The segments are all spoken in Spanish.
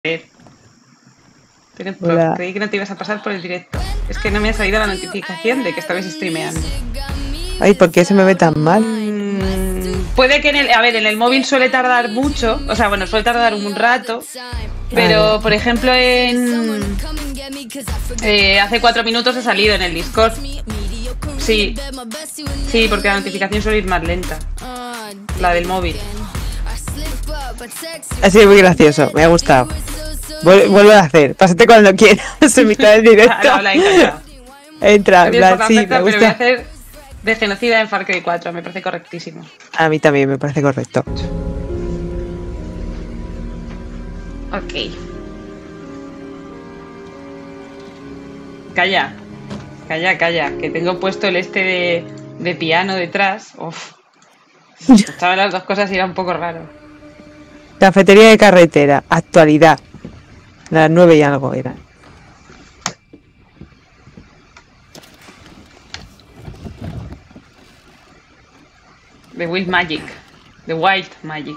Creí que no te ibas a pasar por el directo. Es que no me ha salido la notificación de que estabais streameando. Ay, ¿por qué se me ve tan mal? Puede que en el móvil suele tardar mucho. O sea, bueno, suele tardar un rato. Pero, por ejemplo, hace 4 minutos he salido en el Discord. Sí, porque la notificación suele ir más lenta. La del móvil. Ha sido muy gracioso, me ha gustado. Vuelve a hacer, pásate cuando quieras, en mitad del directo. Entra, sí, me gusta. Pero voy a hacer de genocida en Far Cry 4, me parece correctísimo. A mí también me parece correcto. Ok. Calla, que tengo puesto el de piano detrás. Uf. Escuchaba las dos cosas y era un poco raro. Cafetería de carretera, actualidad. Las 9 y algo era. The Wild Magic. The Wild Magic.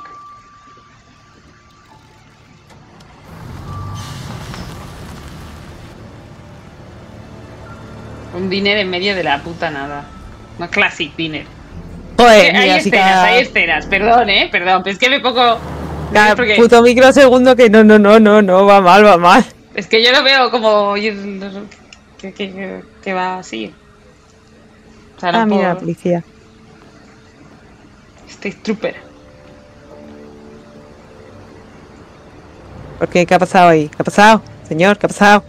Un dinner en medio de la puta nada. Una classic dinner. Joder, hay escenas, perdón, pero es que me pongo... Cada puto microsegundo que no, va mal. Es que yo lo veo como... que va así. O sea, no mira, la policía. State Trooper. ¿Por qué? ¿Qué ha pasado ahí? ¿Qué ha pasado? Señor, ¿qué ha pasado?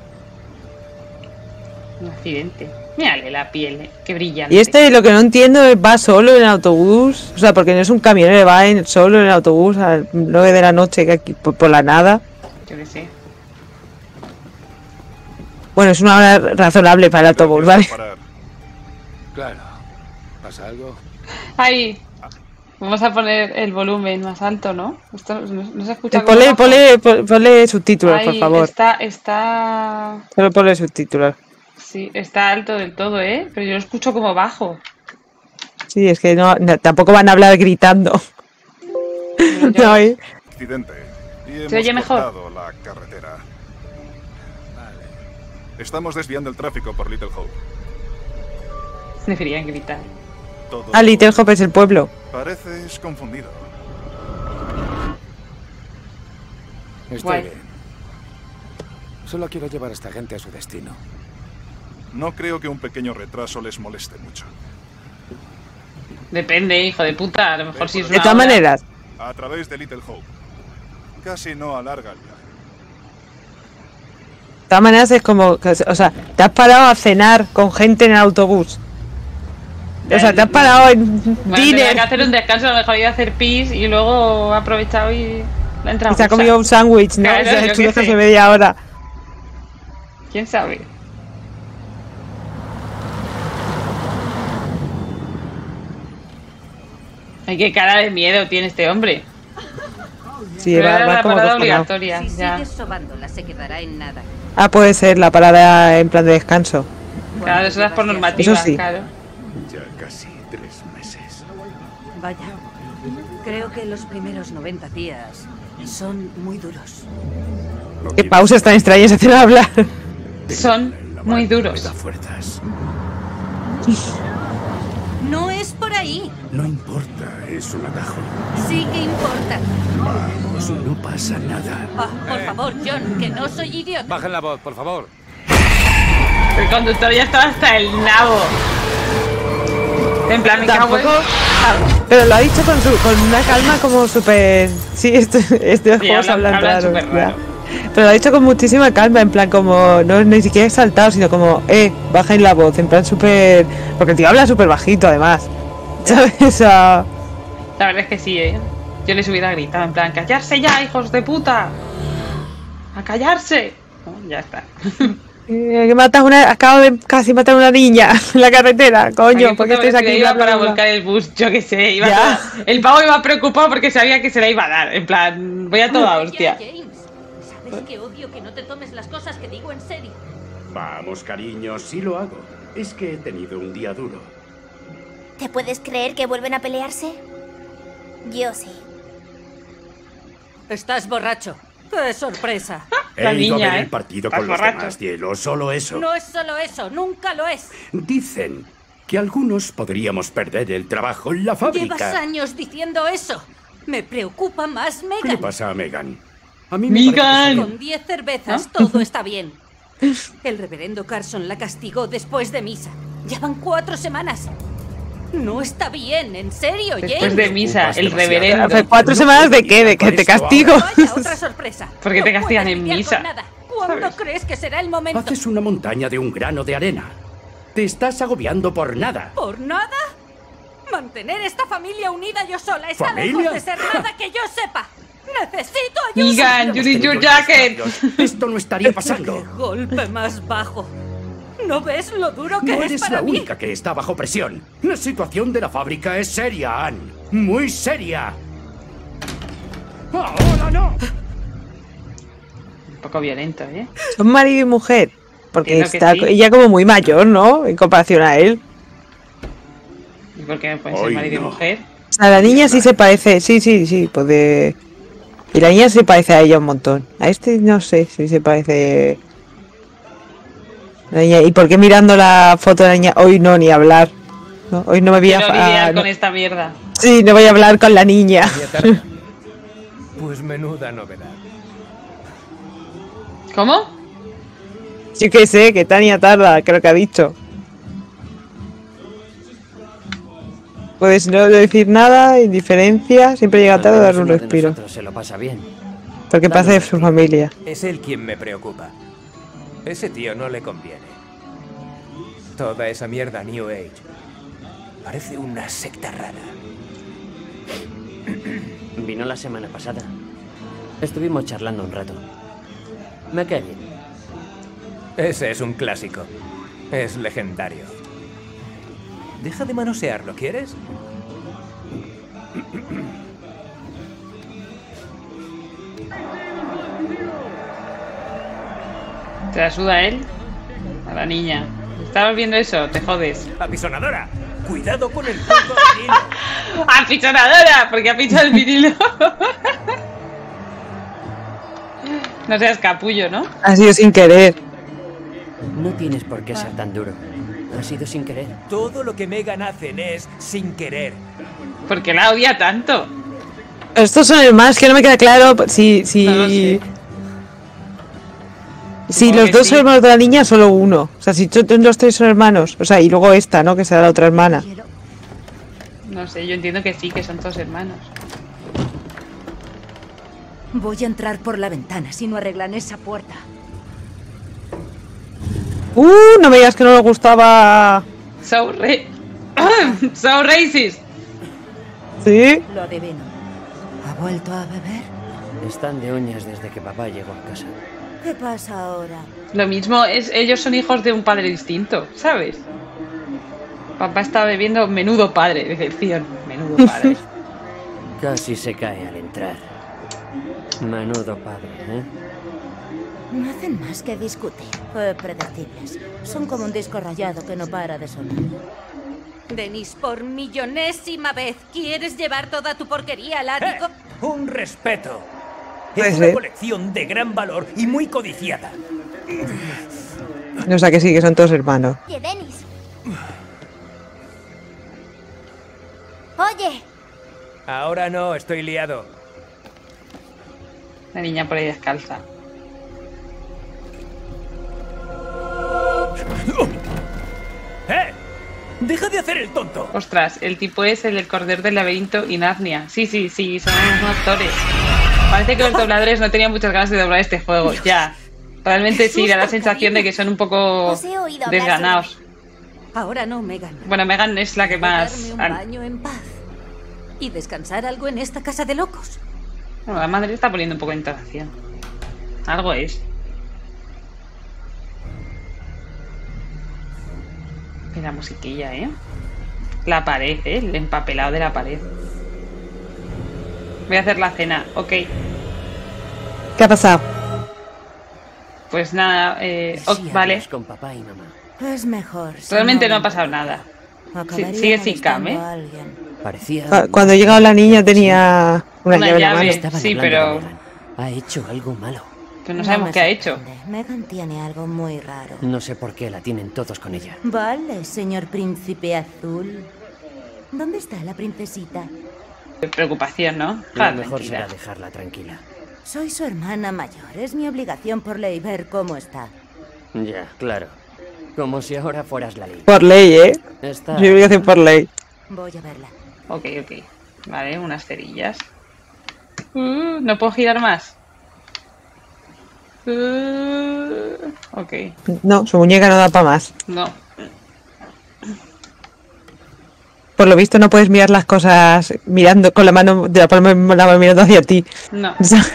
Un accidente. Mírale la piel, qué brillante. Y lo que no entiendo es, va solo en el autobús. O sea, porque no es un camionero, va solo en el autobús a las 9 de la noche, que aquí, por la nada. Yo qué sé. Bueno, es una hora razonable para el autobús, ¿vale? Claro. ¿Pasa algo? Ahí. Vamos a poner el volumen más alto, ¿no? Esto no se escucha. Ponle subtítulos, ahí, por favor. Está... Solo ponle subtítulos. Sí, está alto del todo, Pero yo lo escucho como bajo. Sí, es que tampoco van a hablar gritando. No, Accidente. Y ¿se oye mejor? La carretera. Vale. Estamos desviando el tráfico por Little Hope. Deberían gritar. Little Hope es el pueblo. Pareces confundido. Estoy bien. Solo quiero llevar a esta gente a su destino. No creo que un pequeño retraso les moleste mucho. Depende, hijo de puta. A lo mejor si es una de todas maneras. A través de Little Hope. Casi no alarga el viaje. De todas maneras es como... O sea, te has parado a cenar con gente en el autobús. O sea, te has parado en dinner. Tenía que hacer un descanso, a lo mejor iba a hacer pis y luego ha aprovechado y la ha entrado. Y se ha comido un sándwich, ¿no? Claro, o sea, tú dejas de media hora. ¿Quién sabe? Ay, qué cara de miedo tiene este hombre. Sí, va como parada obligatoria. Si sigues sobándola, se quedará en nada. Puede ser la parada en plan de descanso. Claro, eso es por normativa, eso sí. Claro. Ya casi 3 meses. Vaya, creo que los primeros 90 días son muy duros. Qué pausas tan extrañas hacen hablar. Son muy duros. Fuerzas. No es por ahí. No importa, es un atajo. Sí que importa. Vamos, no pasa nada. Por favor, John, que no soy idiota. Bajen la voz, por favor. El conductor ya estaba hasta el nabo. En plan, me cago en... Pero lo ha dicho con una calma como súper... Sí, estos juegos hablan raro. Pero lo ha dicho con muchísima calma, en plan como... No ni siquiera exaltado, sino como... bajen la voz, en plan súper... Porque el tío habla súper bajito, además. ¿Sabes? La verdad es que sí, Yo les hubiera gritado, en plan... ¡Callarse ya, hijos de puta! ¡A callarse! Ya está. Que matas acabo de casi matar a una niña en la carretera, coño, ¿por qué estáis aquí? Iba para volcar el bus, yo qué sé, el pavo iba preocupado porque sabía que se la iba a dar, en plan, voy a toda hostia. James, sabes que odio que no te tomes las cosas que digo en serio. Vamos, cariño, sí lo hago. Es que he tenido un día duro. ¿Te puedes creer que vuelven a pelearse? Yo sí. Estás borracho. ¡Qué sorpresa! La He ido a niña, ver ¿eh? el partido Estás con los borracho. demás, cielo, solo eso. No es solo eso, nunca lo es. Dicen que algunos podríamos perder el trabajo en la Llevas fábrica. años diciendo eso. Me preocupa más ¿Qué le Megan. pasa a Megan? A mí me Megan. parece que Con 10 cervezas todo está bien. El reverendo Carson la castigó después de misa. Llevan 4 semanas. No está bien, en serio, Después James. de misa, el Demasiado. reverendo. Hace 4 semanas de qué, de que te castigo. Vaya, otra sorpresa. ¿Por qué te No castigan puedes en lidiar misa? con nada. ¿Cuándo ¿Sabes? crees que será el momento? haces una montaña de un grano de arena. Te estás agobiando por nada. ¿Por nada? Mantener esta familia unida yo sola está ¿Familia? lejos de ser nada que yo sepa. Necesito ayuda. Megan, you need your jacket. Esto no estaría ¡Qué pasando. golpe más bajo! ¿No ves lo duro que No es eres para la mí? única que está bajo presión. La situación de la fábrica es seria, Anne. Muy seria. ¡Ahora no! Un poco violento, ¿eh? Son marido y mujer. Porque Entiendo que está sí. ella como muy mayor, ¿no? En comparación a él. ¿Y por qué no pueden ser Hoy marido y no. mujer? O sea, la niña sí se parece. Sí, puede. Y la niña se parece a ella un montón. A este no sé si se parece. La niña. ¿Y por qué mirando la foto de la niña? Hoy no, ni hablar. ¿No? Hoy no me voy Quiero lidiar no. con esta mierda. Sí, no voy a hablar con la niña. Pues menuda novedad. ¿Cómo? Sí que sé, que Tania tarda, creo que ha dicho. Puedes no decir nada, indiferencia, siempre llega tarde a dar un respiro. Se lo pasa bien. Porque pasa de su familia. Es él quien me preocupa. Ese tío no le conviene. Toda esa mierda New Age. Parece una secta rara. Vino la semana pasada. Estuvimos charlando un rato. Me cae bien. Ese es un clásico. Es legendario. Deja de manosearlo, ¿quieres? ¿Te la suda él? A la niña. ¿Estabas viendo eso? Te jodes. ¡Apisonadora! ¡Cuidado con el puto vinilo! ¡Apisonadora! Porque ha pinchado el vinilo. No seas capullo, ¿no? Ha sido sin querer. No tienes por qué ser tan duro. Ha sido sin querer. Todo lo que Megan hacen es sin querer. ¿Por qué la odia tanto? Estos son hermanos, que no me queda claro si... No lo sé. Si Supongo los que dos sí. hermanos de la niña, solo uno. O sea, si los tres son hermanos. O sea, y luego esta, ¿no? Que será la otra hermana. No sé, yo entiendo que sí, que son todos hermanos. Voy a entrar por la ventana si no arreglan esa puerta. No me digas que no le gustaba... So racist. ¿Sí? Lo adivino. ¿Ha vuelto a beber? Están de uñas desde que papá llegó a casa. ¿Qué pasa ahora? Lo mismo es, ellos son hijos de un padre distinto, ¿sabes? Papá está bebiendo menudo padre, decepción, menudo padre. Casi se cae al entrar. Menudo padre, ¿eh? No hacen más que discutir. Predecibles. Son como un disco rayado que no para de sonar. Denis, por millonésima vez, ¿quieres llevar toda tu porquería al ático? ¡Un respeto! Puede Es una ser. colección de gran valor y muy codiciada. O sea, que sí, que son todos hermanos. Oye, Denis. Oye. Ahora no, estoy liado. La niña por ahí descalza. ¡Eh! ¡Deja de hacer el tonto! Ostras, el tipo es el del Cordero del Laberinto y Narnia. Sí, son los mismos actores. Parece que los dobladores no tenían muchas ganas de doblar este juego, ya. Realmente sí, da la sensación de que son un poco Os he oído hablar desganados. Ahora no, Megan. Bueno, Megan es la que más... Darme un baño en paz. Y descansar algo en esta casa de locos. Bueno, la madre está poniendo un poco de entonación. Algo es. Y la musiquilla, ¿eh? La pared, ¿eh? El empapelado de la pared. Voy a hacer la cena, ok. ¿Qué ha pasado? Pues nada, Sí, vale. hablas con papá y mamá. Es mejor. si Realmente no ha ven. pasado nada. Acabaría sigue sin cam, molestando ¿eh? a alguien. Parecía... Cuando llegaba la niña tenía una llave en la mano. Estaban sí, hablando pero... de Megan. Ha hecho algo malo. Pero no sabemos qué ha hecho. Megan tiene algo muy raro. No sé por qué la tienen todos con ella. Vale, señor príncipe azul. ¿Dónde está la princesita? Preocupación, ¿no? Lo mejor será dejarla tranquila. Soy su hermana mayor. Es mi obligación por ley ver cómo está. Ya, claro. Como si ahora fueras la ley. Por ley, ¿eh? Está... Mi obligación por ley. Voy a verla. Ok. Vale, unas cerillas. No puedo girar más. Ok. No, su muñeca no da para más. No. Por lo visto no puedes mirar las cosas mirando con la mano de la palma de la mano mirando hacia ti. No.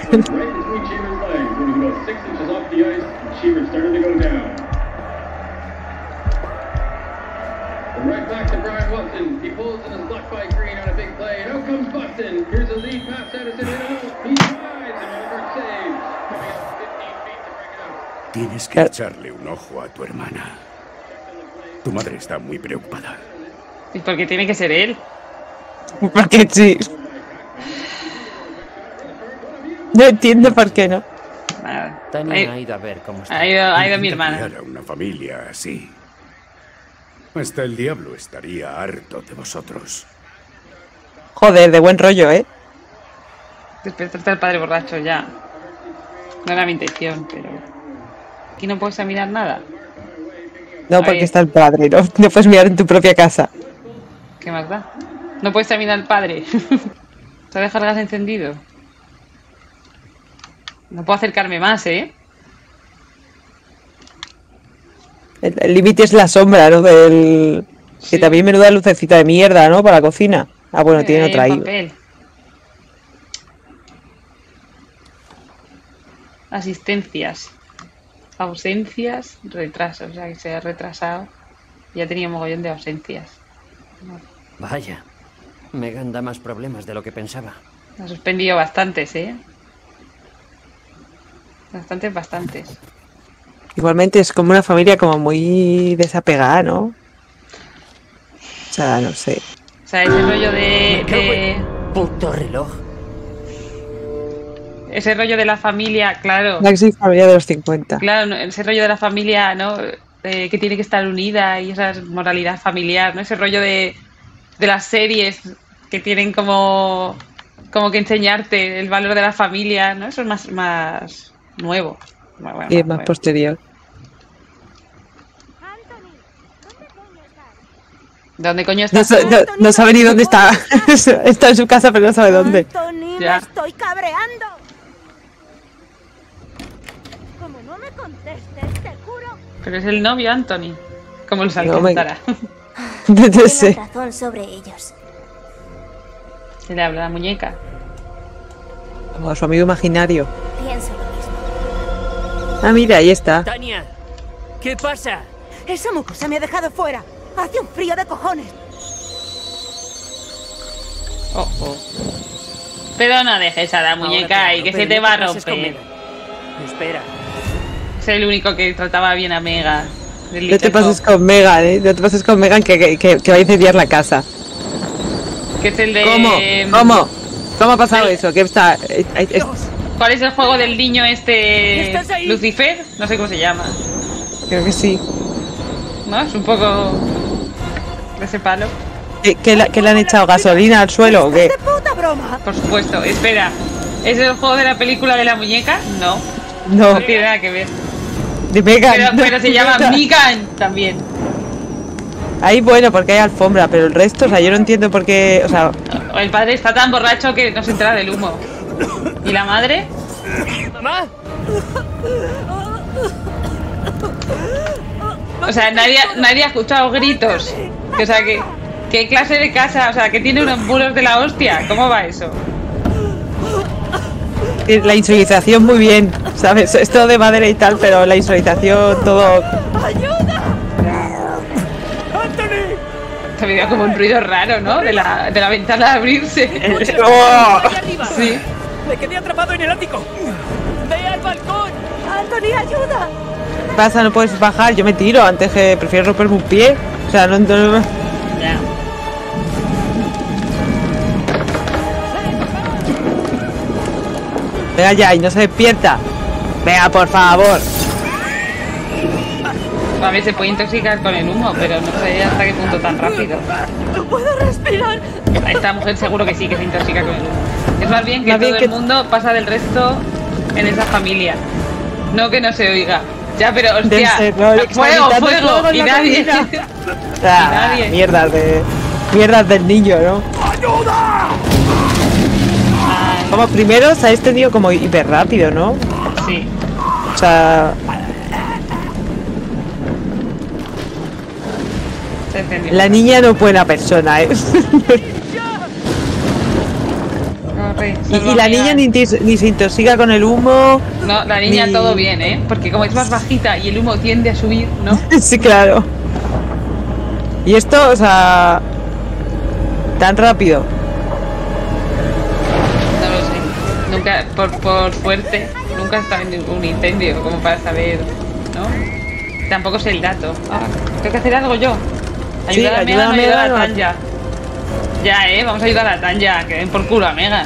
Tienes que echarle un ojo a tu hermana. Tu madre está muy preocupada. ¿Y por qué tiene que ser él? Porque sí. No entiendo por qué no. Nada. Tania ha ido a ver cómo está. Ha ido mi hermana. Criar a una familia así. Hasta el diablo estaría harto de vosotros. Joder, de buen rollo, ¿eh? Despertaste al padre borracho ya. No era mi intención, pero... Aquí no puedes mirar nada. No, porque está el padre, ¿no? No puedes mirar en tu propia casa. ¿Qué más da? No puedes mirar al padre. ¿Te ha dejado el gas encendido? No puedo acercarme más, ¿eh? El límite es la sombra, ¿no? Del... Sí. Que también menuda lucecita de mierda, ¿no? Para la cocina. Ah, bueno, tiene otra ahí. Papel. Asistencias. Ausencias, retrasos. O sea, que se ha retrasado. Ya tenía mogollón de ausencias. Vaya. Megan da más problemas de lo que pensaba. Ha suspendido bastantes, ¿eh? Bastantes. Igualmente es como una familia como muy desapegada, ¿no? O sea, no sé. O sea, ese rollo de... Puto reloj. Ese rollo de la familia, claro. La familia de los 50. Claro, ese rollo de la familia, ¿no? Que tiene que estar unida y esa moralidad familiar, ¿no? Ese rollo de las series que tienen como que enseñarte el valor de la familia, ¿no? Eso es más nuevo. Bueno, Y es más posterior. ¿Dónde coño estás? No sabe ni dónde está. Está en su casa, pero no sabe dónde. Anthony, Ya. me estoy cabreando. Como no me contestes, te juro. Pero es el novio, Anthony. Como los No, alcanzará. No sé. Tienes razón sobre ellos. Se le habla a la muñeca. Como a su amigo imaginario. Pienso lo mismo. Ah, mira, ahí está. Tania, ¿qué pasa? Esa mucosa me ha dejado fuera. Hace un frío de cojones. Oh. Pero no dejes a la muñeca ahí, que se te va a romper. Espera. Es el único que trataba bien a Mega. No te pases con Megan, ¿eh? No te pases con Megan que va a incendiar la casa. Que es el de... ¿Cómo ha pasado eso? ¿Qué está...? ¿Cuál es el juego del niño este... ¿Estás ahí? Lucifer? No sé cómo se llama. Creo que sí. ¿No? Es un poco... de ese palo. ¿Que le han echado gasolina al suelo o qué? ¡De puta broma! Por supuesto. Espera. ¿Es el juego de la película de la muñeca? No. No, No tiene nada que ver. de Megan. Pero se llama Megan también. Ahí bueno, porque hay alfombra, pero el resto, o sea, yo no entiendo por qué... O sea, El padre está tan borracho que no se entera del humo. ¿Y la madre? ¡Mamá! O sea, nadie ha escuchado gritos. O sea, ¿qué clase de casa? O sea, que tiene unos bulos de la hostia. ¿Cómo va eso? la insonorización muy bien, ¿sabes? Es todo de madera y tal, pero la insonorización, todo... ¡Ayuda! ¡Anthony! Se me dio como un ruido raro, ¿no? De la ventana abrirse. ¡Oh! ¡Allá arriba! Sí. ¡Me quedé atrapado en el ático! ¡Ve al balcón! ¡Anthony, ayuda! ¿Qué pasa? ¿No puedes bajar? Yo me tiro antes que prefiero romperme un pie. O sea, no... Ya. Venga ya, y no se despierta. Venga, por favor. A ver, se puede intoxicar con el humo, pero no sé hasta qué punto tan rápido. No puedo respirar. Esta mujer seguro que sí que se intoxica con el humo. Es más bien que todo el mundo pasa del resto en esa familia. No que no se oiga. Ya, pero hostia, fuego, y nadie. Mierdas del niño, ¿no? ¡Ayuda! Como primero se ha extendido como hiper rápido, ¿no? Sí. O sea... La niña no es buena persona, ¿eh? Y la niña ni se intoxica con el humo. No, la niña todo bien, ¿eh? Porque como es más bajita y el humo tiende a subir, ¿no? Sí, claro. Y esto, o sea... Tan rápido. No lo sé. Nunca, por suerte, nunca he estado en ningún incendio como para saber, ¿no? Tampoco sé el dato. Tengo que hacer algo yo. Ayudar a Megan, ayudar a la Tanya. Ya, vamos a ayudar a la Tanya. Que den por culo a Megan.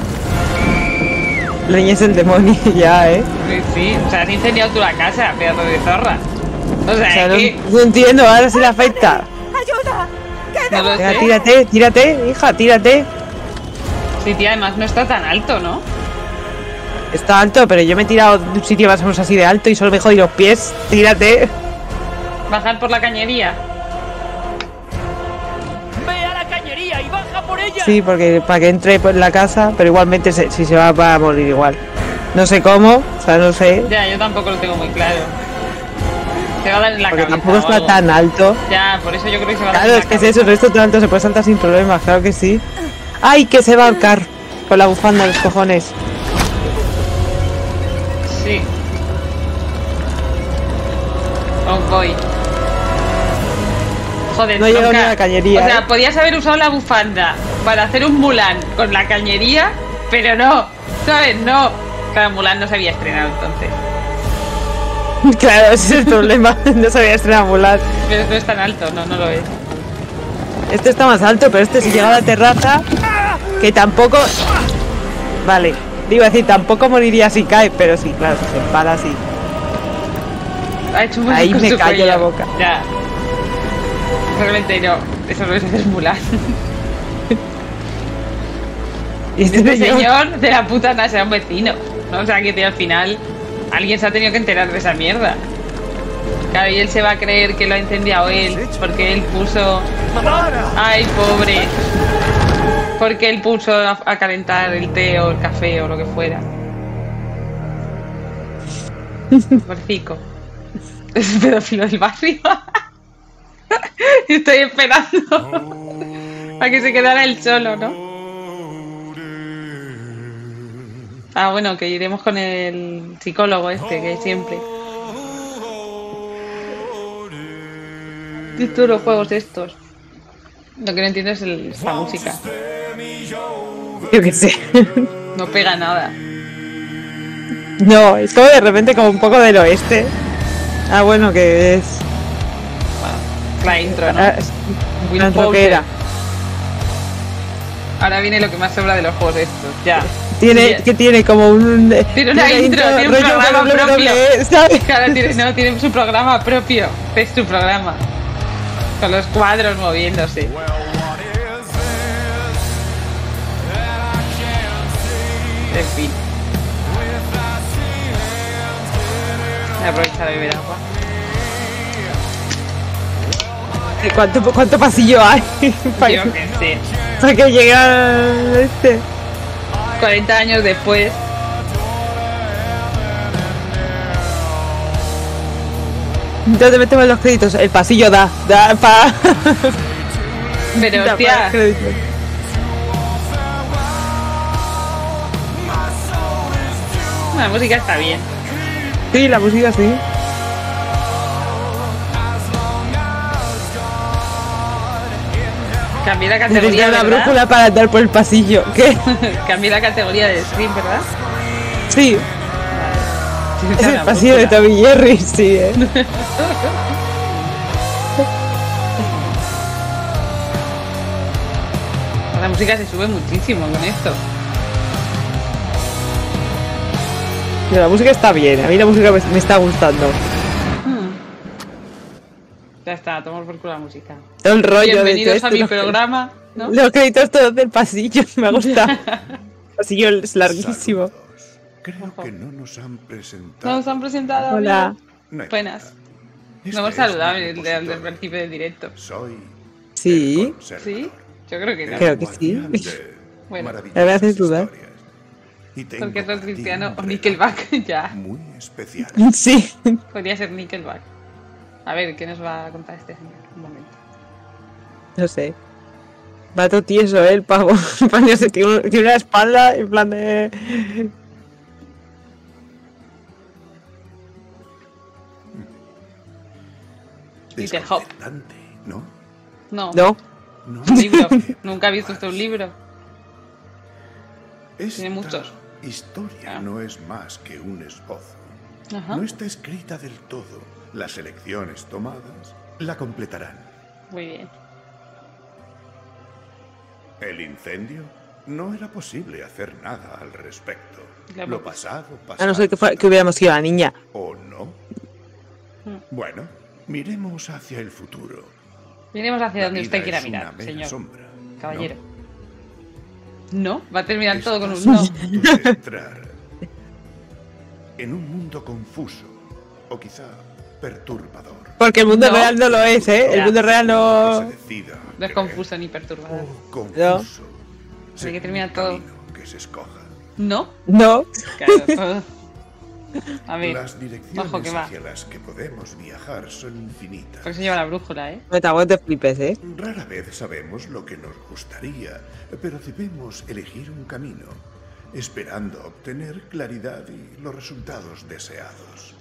La niña es el demonio, ya, Sí, o sea, has incendiado tú la casa, pedazo de zorra. O sea, no entiendo, ahora sí le afecta. ¡Ayuda! No lo sé. Tírate, hija, tírate. Sí, tía, además no está tan alto, ¿no? Está alto, pero yo me he tirado de un sitio más o menos así de alto y solo me jodí los pies. Tírate. Bajar por la cañería. ¡Ve a la cañería y baja por ella! Sí, porque para que entre por la casa, pero igualmente si se va a morir igual. No sé cómo, o sea, no sé. Ya, yo tampoco lo tengo muy claro. Se va a dar en la porque cabeza. Tampoco está tan alto. Ya, por eso yo creo que se va a dar Claro, en la es que cabeza. es eso, el resto tan alto se puede saltar sin problemas, claro que sí. ¡Ay, que se va a ahorcar! Con la bufanda de los cojones. Sí. Oh, voy. Joder, no he llegado ni a la cañería. O sea, podías haber usado la bufanda para hacer un Mulan con la cañería, pero no, ¿sabes? No. Claro, Mulan no se había estrenado entonces. Claro, ese es el problema. No se había estrenado Mulan. Pero no es tan alto, no lo es. Este está más alto, pero este si llega a la terraza, que tampoco... Vale, iba a decir, tampoco moriría si cae, pero sí, claro, si se empala así. Ha hecho un ahí me callo la boca. Ya. Realmente no, eso no es hacer Mulan. Y este señor de la puta nada será un vecino, ¿no? O sea, que al final alguien se ha tenido que enterar de esa mierda. Claro, y él se va a creer que lo ha incendiado él, porque él puso... ¡Ay, pobre! Porque él puso a calentar el té o el café o lo que fuera. Porcico. Es el pedófilo del barrio. Estoy esperando a que se quedara él solo, ¿no? Ah, bueno, que iremos con el psicólogo este, que siempre. Y todos los juegos estos. Lo que no entiendo es la música. Yo qué sé. No pega nada. No, es como de repente como un poco del oeste. Ah, bueno, que es... Bueno, la intro, ¿no? Una rockera. Ahora viene lo que más sobra de los juegos estos, ya. Que tiene como un... Tiene una intro, tiene un programa propio. ¿Sabes? Claro, tiene su programa propio. Es su programa. Con los cuadros moviéndose. En fin. Voy a aprovechar a beber agua. ¿Cuánto pasillo hay? Yo que sé. Para que llegue al este. 40 años después. Entonces metemos los créditos. El pasillo da para... Pero hostia. La música está bien. Sí, la música sí. Cambié la categoría. Necesito una ¿verdad? brújula para andar por el pasillo. ¿Qué? Cambié la categoría de stream, ¿verdad? Sí. Es el pasillo de Toby Jerry, sí, La música se sube muchísimo con esto. Pero la música está bien, a mí la música me está gustando. Ya está, tomamos por culo la música. Todo el rollo. Bienvenidos a mi programa, ¿no? Los créditos todos del pasillo, me ha gustado. El pasillo es larguísimo. Saludos. Creo que no nos han presentado. No nos han presentado. Hola. Buenas. Nos hemos saludado al principio del directo. Soy. Sí. ¿Sí? Yo creo que no. Creo que sí. Bueno, me haces dudar. Porque es cristiano o Nickelback, ya. Muy especial. Sí. Podría ser Nickelback. A ver, ¿qué nos va a contar este señor? Un momento. No sé. Va todo tieso, el pavo. Tiene una espalda en plan de... Little Hop. ¿No? No. No. Un libro. Nunca he visto usted un libro. Tiene muchos. Historia no es más que un esbozo. Ajá. No está escrita del todo. Las elecciones tomadas la completarán. Muy bien. El incendio, no era posible hacer nada al respecto. Lo pasado, A no ser que hubiéramos sido la niña. ¿O no? Bueno, miremos hacia el futuro. Miremos hacia donde usted quiera mirar, señor. Sombra, caballero. ¿No? Va a terminar todo con un no. Entrar en un mundo confuso, o quizá perturbador. Porque el mundo real no lo es, ¿eh? El mundo real no... No es confuso ni perturbador. Confuso. Hay que terminar todo. Que se escoja. ¿No? No. Claro, todo. A ver, las direcciones ojo que va. hacia las que podemos viajar son infinitas. Por eso lleva la brújula, ¿eh? Me te flipes, ¿eh? Rara vez sabemos lo que nos gustaría, pero debemos elegir un camino, esperando obtener claridad y los resultados deseados.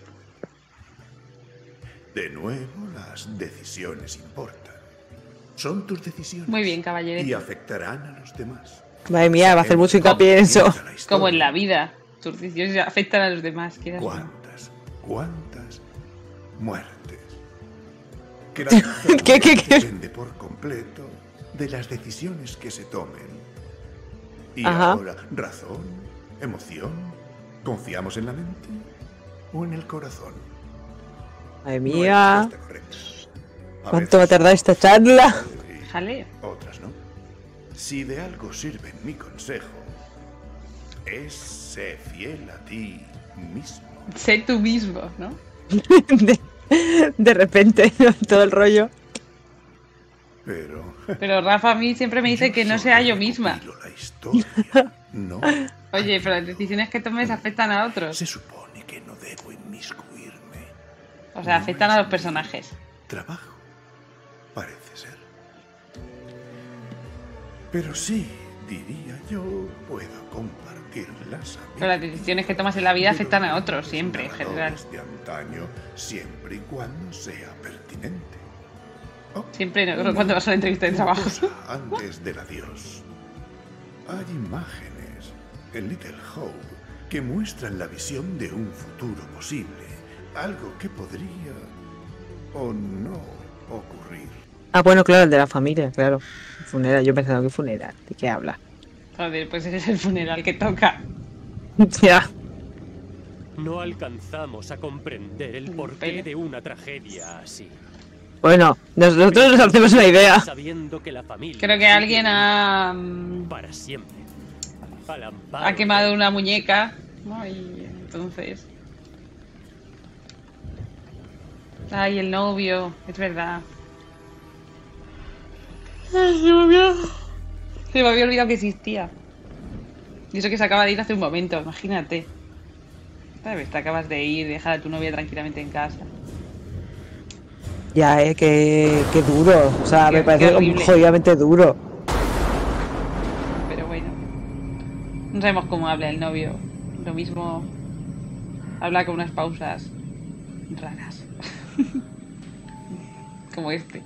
De nuevo, las decisiones importan. Son tus decisiones. Muy bien, caballero. Y afectarán a los demás. Madre mía, va a hacer mucho hincapié en eso. Como en la vida. Tus decisiones afectan a los demás. ¿Cuántas muertes? Que la ¿Qué? Depende por completo de las decisiones que se tomen. Y ahora, razón, emoción, ¿confiamos en la mente o en el corazón? Madre mía. ¿Cuánto va a tardar esta charla? Jaleo. Otras no. Si de algo sirve mi consejo, es ser fiel a ti mismo. Sé tú mismo, ¿no? de repente, todo el rollo. Pero Rafa a mí siempre me dice que no sea yo misma. La historia, no. Oye, pero las decisiones que tomes afectan a otros. Se supone que no debo inmiscuirme. O sea, afectan a los personajes. Trabajo, parece ser. Pero sí, diría yo, puedo compartirlas. Pero las decisiones que tomas en la vida afectan a otros, siempre, en general. De antaño, siempre y cuando sea pertinente. Siempre, no, cuando vas a la entrevista de trabajo. Antes del adiós. Hay imágenes en Little Hope que muestran la visión de un futuro posible. Algo que podría o no ocurrir. Ah, bueno, claro, el de la familia, claro. Funeral, yo pensaba que funeral. ¿De qué habla? Joder, pues ese es el funeral que toca. Ya. No alcanzamos a comprender el porqué de una tragedia así. Bueno, nosotros nos hacemos una idea. Sabiendo que la familia creo que alguien ha... para siempre. Ha quemado una muñeca, ¿no? Y entonces... Ay, el novio, es verdad. Ay, se me había olvidado que existía. Y eso que se acaba de ir hace un momento, imagínate. ¿Sabes? Te acabas de ir, dejar a tu novia tranquilamente en casa. Ya, que duro. O sea, me parece jodidamente duro. Pero bueno. No sabemos cómo habla el novio. Lo mismo... Habla con unas pausas raras. Como este.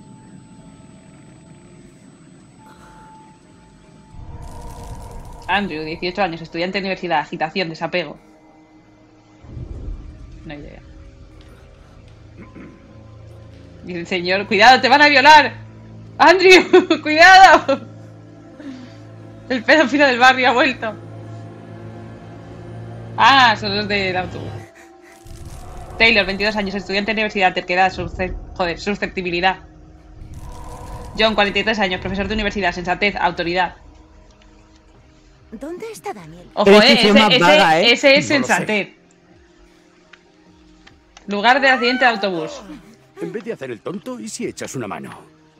Andrew, 18 años, estudiante de universidad, agitación, desapego. No hay idea. Dice el señor, cuidado, te van a violar. Andrew, cuidado. El pedófilo del barrio ha vuelto. Ah, son los del autobús. Taylor, 22 años, estudiante de universidad, terquedad, susceptibilidad. John, 43 años, profesor de universidad, sensatez, autoridad. ¿Dónde está Daniel? Ojo, ese es sensatez. Lugar de accidente de autobús. En vez de hacer el tonto, ¿y si echas una mano?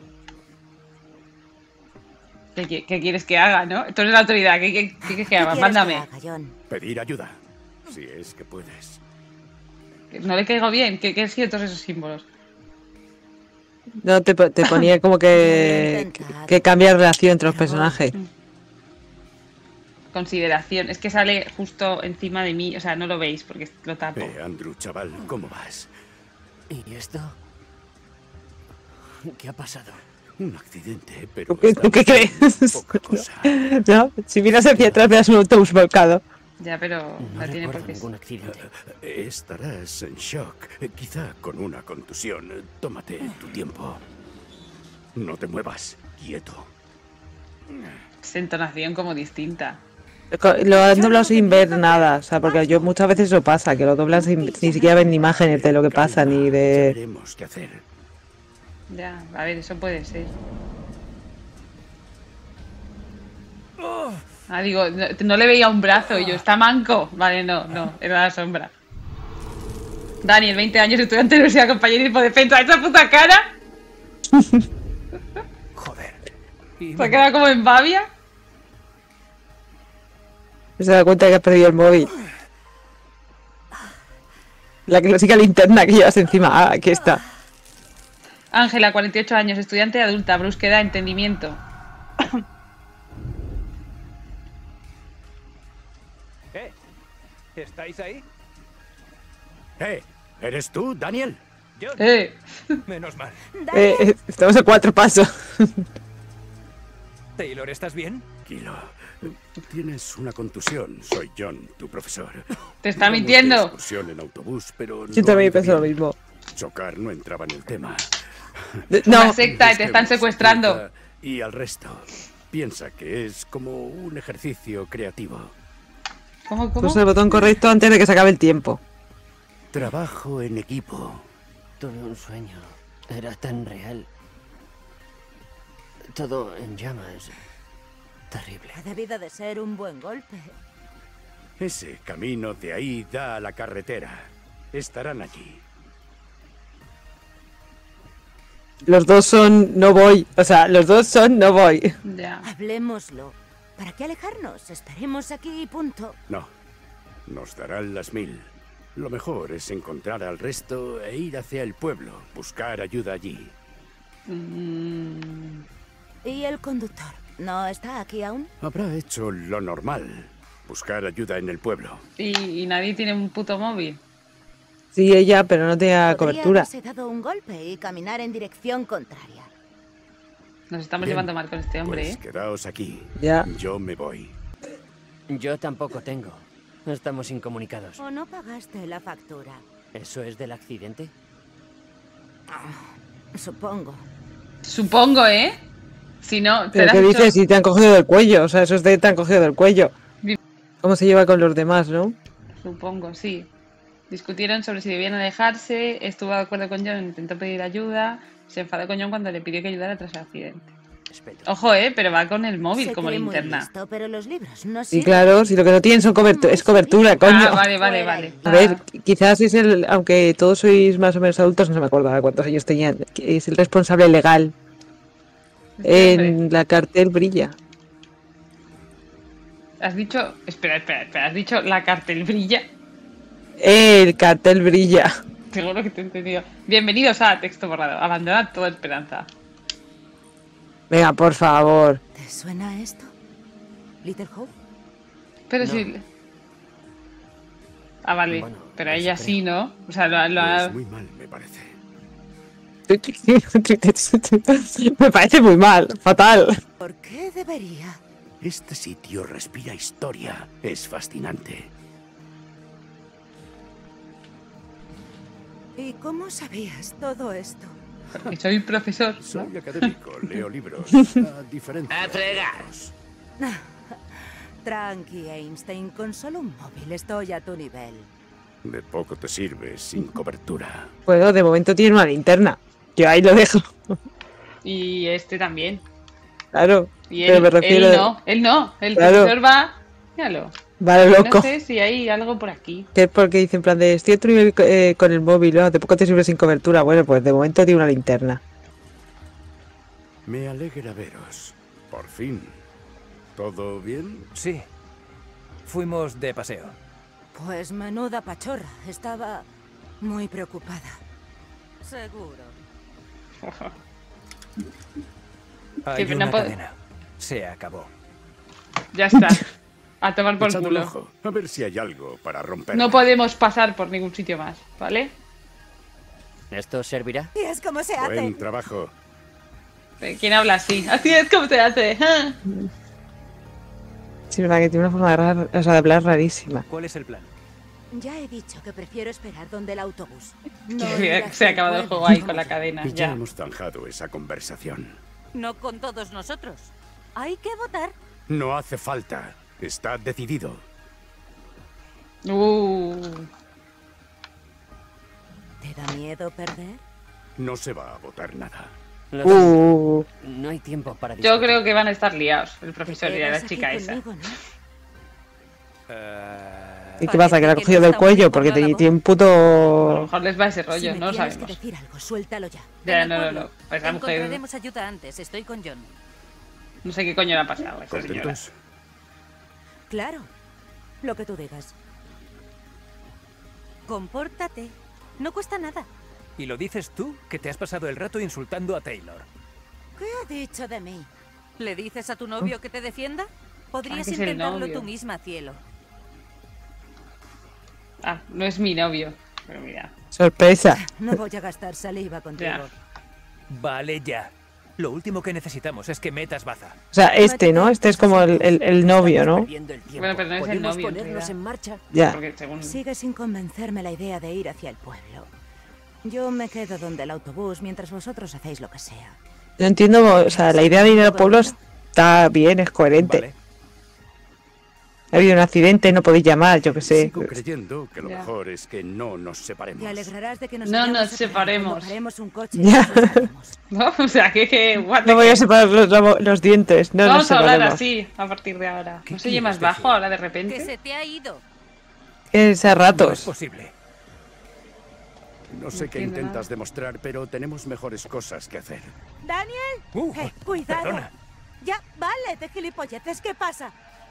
¿Qué quieres que haga, no? Tú eres la autoridad, ¿qué quieres que haga? Mándame. Pedir ayuda, si es que puedes. No le caigo bien, ¿qué han sido todos esos símbolos? No, te ponía como que cambia relación entre los personajes. Consideración, es que sale justo encima de mí, o sea, no lo veis porque lo tapo. Andrew, chaval, ¿cómo vas? ¿Y esto? ¿Qué ha pasado? Un accidente, pero... ¿Tú qué crees? Poca cosa. No, si miras hacia atrás verás un autobús volcado. Ya, pero no tiene por qué. Ningún accidente. Estarás en shock, quizá con una contusión. Tómate tu tiempo. No te muevas, quieto. Es entonación como distinta. Lo han doblado sin ver nada, o sea, porque yo muchas veces eso pasa, que lo doblan sin ni siquiera ven imágenes de lo que pasa, ni de... Ya veremos qué hacer. Ya, a ver, eso puede ser. Ah, digo, no le veía un brazo y yo, ¿está manco? Vale, no, era la sombra. Daniel, 20 años, estudiante de universidad, compañerismo de defensa. ¿Esa puta cara? Joder. ¿Se ha quedado como en babia? Se da cuenta que has perdido el móvil. La clásica linterna que llevas encima. Ah, aquí está. Ángela, 48 años, estudiante adulta, brusquedad, entendimiento. ¿Estáis ahí? ¿Eres tú, Daniel? Yo. Menos mal. Estamos a 4 pasos. Taylor, ¿estás bien? Tranquilo. Tienes una contusión. Soy John, tu profesor. ¿Te está mintiendo? Excursión en autobús, pero Yo también pienso lo mismo. Chocar no entraba en el tema. No. Una secta y te están secuestrando. Y al resto. Piensa que es como un ejercicio creativo. ¿Cómo? Pulsa el botón correcto antes de que se acabe el tiempo. Trabajo en equipo. Tuve un sueño. Era tan real. Todo en llamas. Terrible. Ha debido de ser un buen golpe. Ese camino de ahí da a la carretera. Estarán allí. Los dos son no voy. O sea, los dos son no voy. Ya. Hablemoslo. ¿Para qué alejarnos? Estaremos aquí y punto. No. Nos darán las 1000. Lo mejor es encontrar al resto e ir hacia el pueblo. Buscar ayuda allí. ¿Y el conductor? ¿No está aquí aún? Habrá hecho lo normal. Buscar ayuda en el pueblo. ¿Y nadie tiene un puto móvil? Sí, ella, pero no tenía cobertura. Podría haberse dado un golpe y caminar en dirección contraria. Nos estamos Bien, llevando mal con este hombre, pues quedaos aquí. Ya. Yo me voy. Yo tampoco tengo. Estamos incomunicados. ¿O no pagaste la factura? ¿Eso es del accidente? Supongo. Supongo, ¿eh? Si no, ¿Pero qué dices? Si te han cogido del cuello. O sea, esos te han cogido del cuello. ¿Cómo se lleva con los demás, no? Supongo, sí. Discutieron sobre si debían alejarse. Estuvo de acuerdo con John, intentó pedir ayuda. Se enfadó con John cuando le pidió que ayudara tras el accidente. Ojo, pero va con el móvil como linterna. Listo, pero los libros no sí, claro, si lo que no tienen son es cobertura, coño. Ah, vale. A ver, quizás es aunque todos sois más o menos adultos, no se me acuerda cuántos años tenían, es el responsable legal. En la cartel brilla. Has dicho, espera, has dicho la cartel brilla. El cartel brilla. Seguro que te he entendido. Bienvenidos a Texto Borrado. Abandonad toda esperanza. Venga, por favor. ¿Te suena esto? ¿Little Hope? Pero no. Sí. Ah, vale. Bueno, pero a ella sí, ¿no? O sea, Pues muy mal, me parece. Me parece muy mal, fatal. ¿Por qué debería? Este sitio respira historia. Es fascinante. ¿Y cómo sabías todo esto? Porque soy profesor. Soy académico, leo libros. A diferencia. ¡A fregar! Tranqui, Einstein. Con solo un móvil estoy a tu nivel. De poco te sirve sin cobertura. Bueno, de momento tiene una linterna. Yo ahí lo dejo. Y este también. Claro. Y pero me refiero... él no. El Claro. profesor va... Míralo. Vale, loco. No sé si hay algo por aquí. Que es porque dice en plan de estoy a tu nivel con el móvil, ¿no? De poco te sirve sin cobertura. Bueno, pues de momento tiene una linterna. Me alegra veros. Por fin. ¿Todo bien? Sí. Fuimos de paseo. Pues menuda pachorra. Estaba muy preocupada. Seguro. Hay pero una no cadena. Se acabó. Ya está. A tomar por Echad un culo. ojo, a ver si hay algo para romper. No podemos pasar por ningún sitio más, ¿vale? ¿Esto servirá? Y es como se hace. Buen trabajo. ¿Quién habla así? Así es como se hace. Ah. Sí, verdad que tiene una forma de hablar rarísima. ¿Cuál es el plan? Ya he dicho que prefiero esperar donde el autobús. Se ha acabado el juego ahí con la cadena. Ya Ya. hemos zanjado esa conversación. No con todos nosotros. Hay que votar. No hace falta. Está decidido. ¿Te da miedo perder? No se va a votar nada. No hay tiempo para discutir. Yo creo que van a estar liados el profesor y la Quedas chica aquí esa. conmigo, ¿no? ¿Y qué pasa? ¿Que la ha cogido del cuello? Porque tiene un A lo puto... mejor les va ese rollo, Si me no lo tienes sabemos. que decir algo, suéltalo ya. Ya, En el no. pueblo. Pues la mujer... Encontraremos ayuda antes. Estoy con John. No sé qué coño le ha pasado a esa señora. ¿Contentos? Claro. Lo que tú digas. Compórtate. No cuesta nada. ¿Y lo dices tú, que te has pasado el rato insultando a Taylor? ¿Qué ha dicho de mí? ¿Le dices a tu novio que te defienda? Podrías que es el intentarlo novio. tú misma, cielo. Ah, no es mi novio. Pero mira. Sorpresa. No voy a gastar saliva contigo. Ya. Vale, ya. Lo último que necesitamos es que metas baza. O sea, este, ¿no? Este es como el novio, ¿no? Bueno, pero no es el ¿Podemos novio. en ponernos realidad. en marcha? Ya. Porque según... Sigue sin convencerme la idea de ir hacia el pueblo. Yo me quedo donde el autobús mientras vosotros hacéis lo que sea. Yo entiendo, o sea, la idea de ir al pueblo está bien, es coherente. Vale. Ha habido un accidente, no podéis llamar, yo qué sé. Sigo creyendo que lo Ya. mejor es que no nos separemos. Te alegrarás de que nos No hayamos nos separemos. cuando paremos un coche. Ya. Y nos separemos. ¿No? O sea, que... what the No voy a fuck. separar los dientes, no Vamos nos a hablar separemos. así a partir de ahora. ¿Qué ¿No se oye más quieres bajo decir? ahora de Que repente? se te ha ido. Que sea No es ratos. posible. No sé qué entiendo intentas nada. demostrar, pero tenemos mejores cosas que hacer. ¡Daniel! ¡Cuidado! Perdona. Ya, vale, de gilipolleces, ¿qué pasa?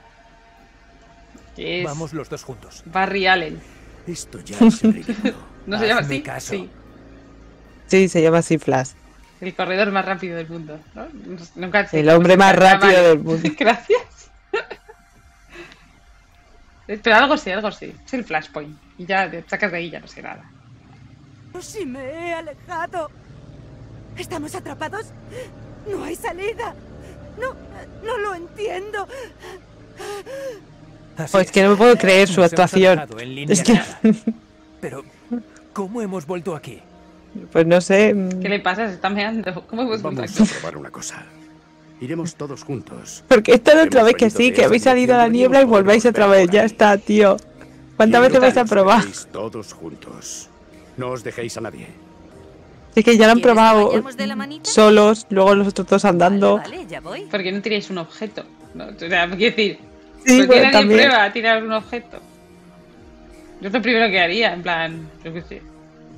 Que es Vamos los dos juntos. Barry Allen. Esto ya es ridículo. ¿No se llama Hazme así? caso. Sí. Sí, se llama así Flash. El corredor más rápido del mundo, ¿no? Nunca sé El cómo hombre se más llama. rápido Vale. del mundo. Gracias. Pero algo sí. Es el Flashpoint. Y ya te sacas de ahí, ya no sé nada. Si me he alejado. ¿Estamos atrapados? No hay salida. No lo entiendo. Así Pues es. que no me puedo creer su Nos hemos actuación. alejado en línea Es que, clara. Pero, ¿cómo hemos vuelto aquí? pues no sé. ¿Qué le pasa? Se está meando. ¿Cómo hemos vuelto Vamos aquí? a probar una cosa. Iremos todos juntos. Porque esta otra Hemos vez que venido sí, de que habéis esa salido a la dirección, niebla y no podemos volvéis otra volver vez. por Ya ahí. está, tío. ¿Cuántas Y veces vais a os probar? quedéis todos juntos. No os dejéis a nadie. Es que ya lo han ¿Quieres que probado vayamos de la manita? solos, luego los otros dos andando. Vale, ya voy. ¿Por qué no tiráis un objeto? No, o sea, quiero decir, Sí, ¿por qué bueno, nadie también. prueba a tirar un objeto? Yo es lo primero que haría, en plan, yo qué sé.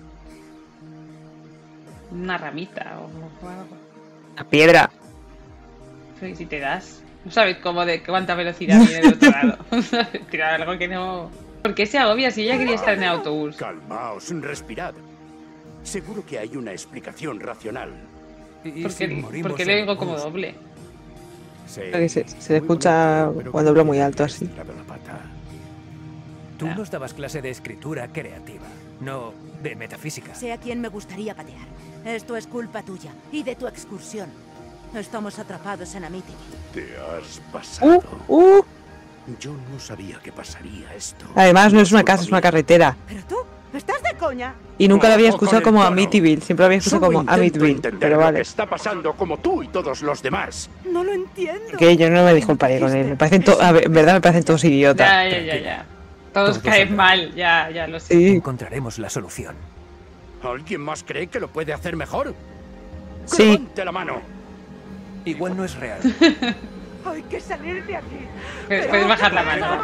Una ramita o algo. La piedra. Pero ¿y si te das? No sabes cómo de cuánta velocidad viene del otro lado. Tirar algo que no... ¿Por qué se agobia si ella quería estar en el autobús? Calmaos, respirad. Seguro que hay una explicación racional. ¿Y ¿Por si qué, morimos porque en le el oigo como bus? doble? Sí, Porque se le muy escucha bonito, pero cuando habla muy alto así. estirado la pata. Tú nos dabas clase de escritura creativa, no de metafísica. Sé a quién me gustaría patear. Esto es culpa tuya y de tu excursión. Estamos atrapados en Amityville. Te has pasado. Uh. Yo no sabía que pasaría esto. Además, no es una casa, es una carretera. Pero tú, ¿Estás de coña? Y nunca lo había escuchado como Amityville, siempre lo había escuchado como Amityville, pero vale. Lo que está pasando como tú y todos los demás. No lo entiendo. Que yo no me disculparía con él, me parecen en verdad me parecen todos idiotas. Ya. Todos caen mal, ya lo sé. Sí. Encontraremos la solución. ¿Alguien más cree que lo puede hacer mejor? Sí. ¡Levante la mano! Igual no es real. Hay que salir de aquí. Puedes bajar la mano.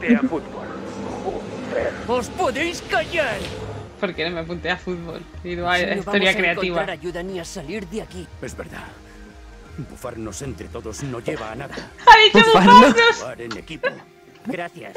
¡Os podéis callar! ¿Por qué no me apunté a fútbol? Historia creativa. Ayuda ni a salir de aquí. Es verdad. Bufarnos entre todos no lleva a nada. ¡Ha dicho bufarnos! Jugar en equipo. Gracias.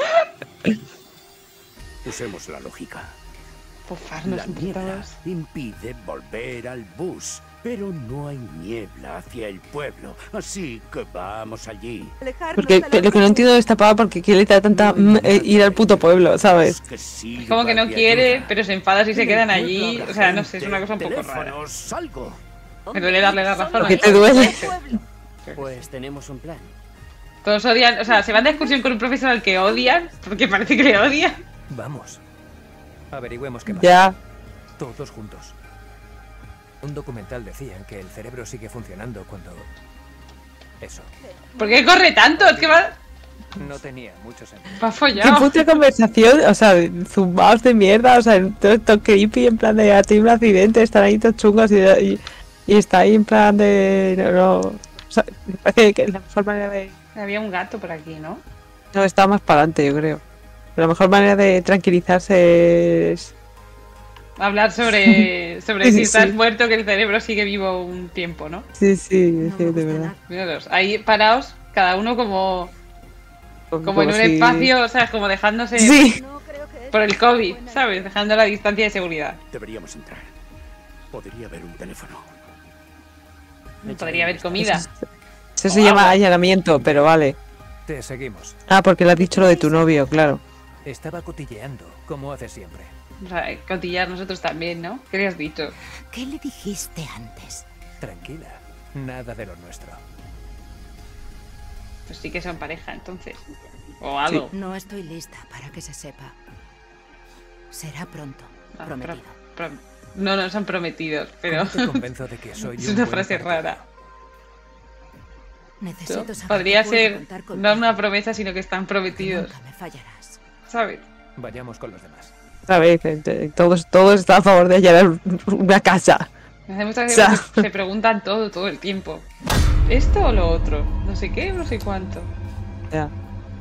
Usemos la lógica. Bufarnos La entre niebla todos. impide volver al bus, pero no hay niebla hacia el pueblo, así que vamos allí. Porque lo que no entiendo de esta pava, porque quiere le da tanta ir al puto pueblo, ¿sabes? Es como que no quiere, pero se enfada si se quedan allí. O sea, no sé, es una cosa un poco rara. Me duele darle la razón. ¿Qué te duele? Pues tenemos un plan. Todos odian, o sea, se van de excursión con un profesor al que odian, porque parece que le odian. Vamos. Averigüemos qué pasa. Ya. Todos juntos. Un documental decía que el cerebro sigue funcionando cuando... Eso. ¿Por qué corre tanto? Es que va... No tenía mucho sentido. Va Qué follado. puta conversación, o sea, zumbados de mierda, o sea, todo creepy, en plan de, ha tenido un accidente, están ahí todos chungos y está ahí en plan de... No, o sea, me parece que la mejor manera de... Había un gato por aquí, ¿no? No, está más para adelante, yo creo. La mejor manera de tranquilizarse es... Hablar sobre si estás muerto, que el cerebro sigue vivo un tiempo, ¿no? Sí, de verdad. Míralos, ahí parados, cada uno como en un sí. espacio, o sea, como dejándose por el COVID, ¿sabes? Dejando la distancia de seguridad. Deberíamos entrar. Podría haber un teléfono. Podría haber comida. Eso se llama allanamiento, pero vale. Te seguimos. Ah, porque le has dicho lo de tu novio, claro. Estaba cotilleando, como hace siempre. O sea, cotillar nosotros también, ¿no? ¿Qué le has dicho? ¿Qué le dijiste antes? Tranquila, nada de lo nuestro. Pues sí que son pareja, entonces. O algo. Sí. No estoy lista para que se sepa. Será pronto, prometido. No son prometidos, pero... ¿Cómo te convenzo de que soy es un una buen frase partido? rara. Necesito saber Podría que puedo ser contar contigo. no una promesa, sino que están prometidos. Nunca me fallarás. ¿Sabes? Vayamos con los demás. ¿Sabes? Todos están a favor de allanar una casa. Me hace mucha O sea... gracia que se preguntan todo el tiempo. ¿Esto o lo otro? No sé qué, no sé cuánto. Ya.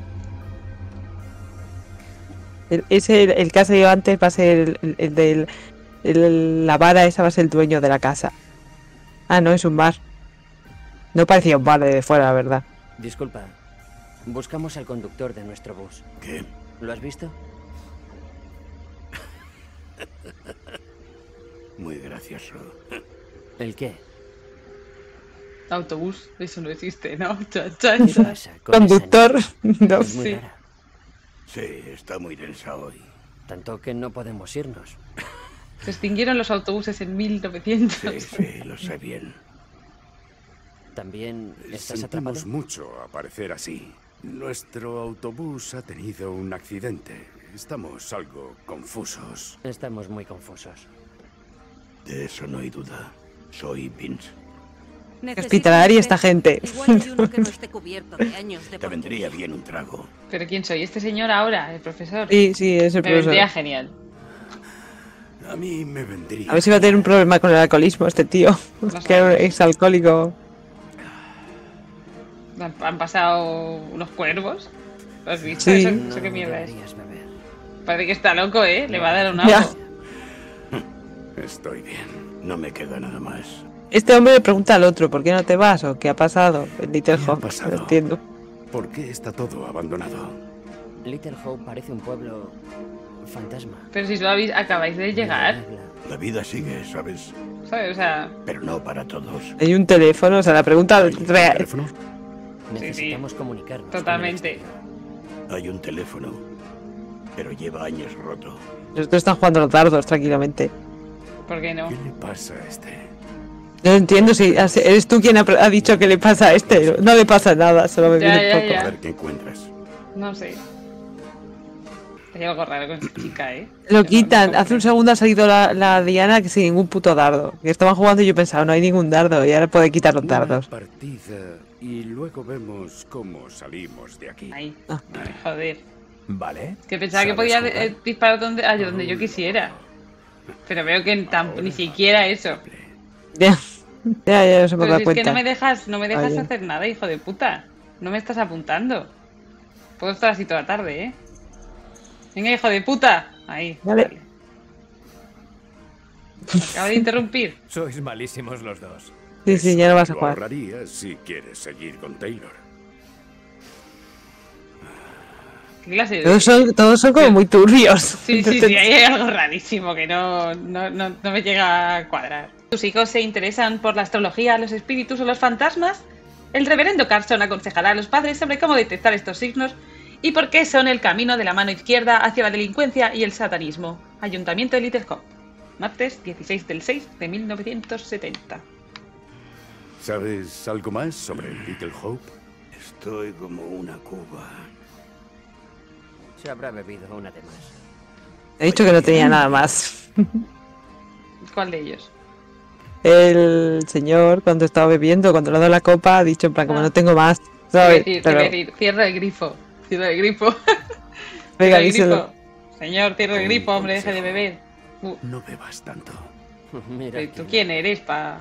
El que ha salido antes va a ser el de la vara, esa va a ser el dueño de la casa. Ah, no, es un bar. No parecía un bar de fuera, la verdad. Disculpa, buscamos al conductor de nuestro bus. ¿Qué? ¿Lo has visto? Muy gracioso. ¿El qué? Autobús, eso no existe, ¿no? ¿Qué pasa con Conductor, esa niña? no Es muy sé. rara. Sí, está muy densa hoy. Tanto que no podemos irnos. Se extinguieron los autobuses en 1900. Sí, lo sé bien. ¿También estás Sentimos atrapado? mucho aparecer así. Nuestro autobús ha tenido un accidente. Estamos algo confusos. Estamos muy confusos. De eso no hay duda. Soy Vince. Hospitalaria esta gente. Igual hay uno que no esté cubierto de años de Te vendría bien un trago. ¿Pero quién soy? ¿Este señor ahora? ¿El profesor? Sí, es el Me profesor. vendría genial. A mí me vendría... A ver si va a tener un problema con el alcoholismo este tío. No Que es alcohólico. Han pasado unos cuervos. ¿Lo has visto? Sí. ¿Eso qué mierda es? Deberías beber. Parece que está loco, ¿eh? Le va a dar un Ya. ajo. Estoy bien. No me queda nada más. Este hombre le pregunta al otro, ¿por qué no te vas? ¿O qué ha pasado? El Little ¿Qué ha Hope, pasado? no entiendo. ¿Por qué está todo abandonado? Little Hope parece un pueblo fantasma. Pero si solo acabáis de llegar, La vida sigue, ¿sabes? ¿sabes? O sea, Pero no para todos. Hay un teléfono, o sea, la pregunta ¿Hay un real. teléfono? Necesitamos comunicarnos. totalmente. Hay un teléfono. Pero lleva años roto. Los otros están jugando a los dardos tranquilamente. ¿Por qué no? ¿Qué le pasa a este? No entiendo si eres tú quien ha dicho que le pasa a este. No le pasa nada, solo me Ya, viene ya, un poco. ya. A ver qué encuentras. No sé. Hay algo raro con esta chica, ¿eh? Lo quitan. Hace un segundo ha salido la Diana que sin ningún puto dardo. Que estaban jugando y yo pensaba, no hay ningún dardo. Y ahora puede quitar los dardos. Una partida y luego vemos cómo salimos de aquí. Ahí. Joder. Vale. Que pensaba que podía disparar donde yo quisiera. Pero veo que ni siquiera eso. Ya no se me da si cuenta. Es que no me dejas hacer nada, hijo de puta. No me estás apuntando. Puedo estar así toda la tarde, ¿eh? Venga, hijo de puta. Ahí. Vale. Me acabo de interrumpir. Sois malísimos los dos. Sí, ya no vas a Lo jugar. ahorrarías si quieres seguir con Taylor. ¿Qué clase de... Todos son como muy turbios. Sí, hay algo rarísimo que no me llega a cuadrar. ¿Tus hijos se interesan por la astrología, los espíritus o los fantasmas? El reverendo Carson aconsejará a los padres sobre cómo detectar estos signos y por qué son el camino de la mano izquierda hacia la delincuencia y el satanismo. Ayuntamiento de Little Hope. Martes 16 del 6 de 1970. ¿Sabes algo más sobre Little Hope? Estoy como una cuba. Se habrá bebido una de más. He dicho que no tenía nada más. ¿Cuál de ellos? El señor, cuando estaba bebiendo, cuando le ha dado la copa, ha dicho en plan, como no tengo más. ¿Sabes? Te iba a decir, cierra el grifo. Cierra el grifo. Venga, Cierra el díselo. grifo. Señor, cierra el grifo, hombre, deje de beber. No bebas tanto. Mira, ¿Tú quién eres, pa?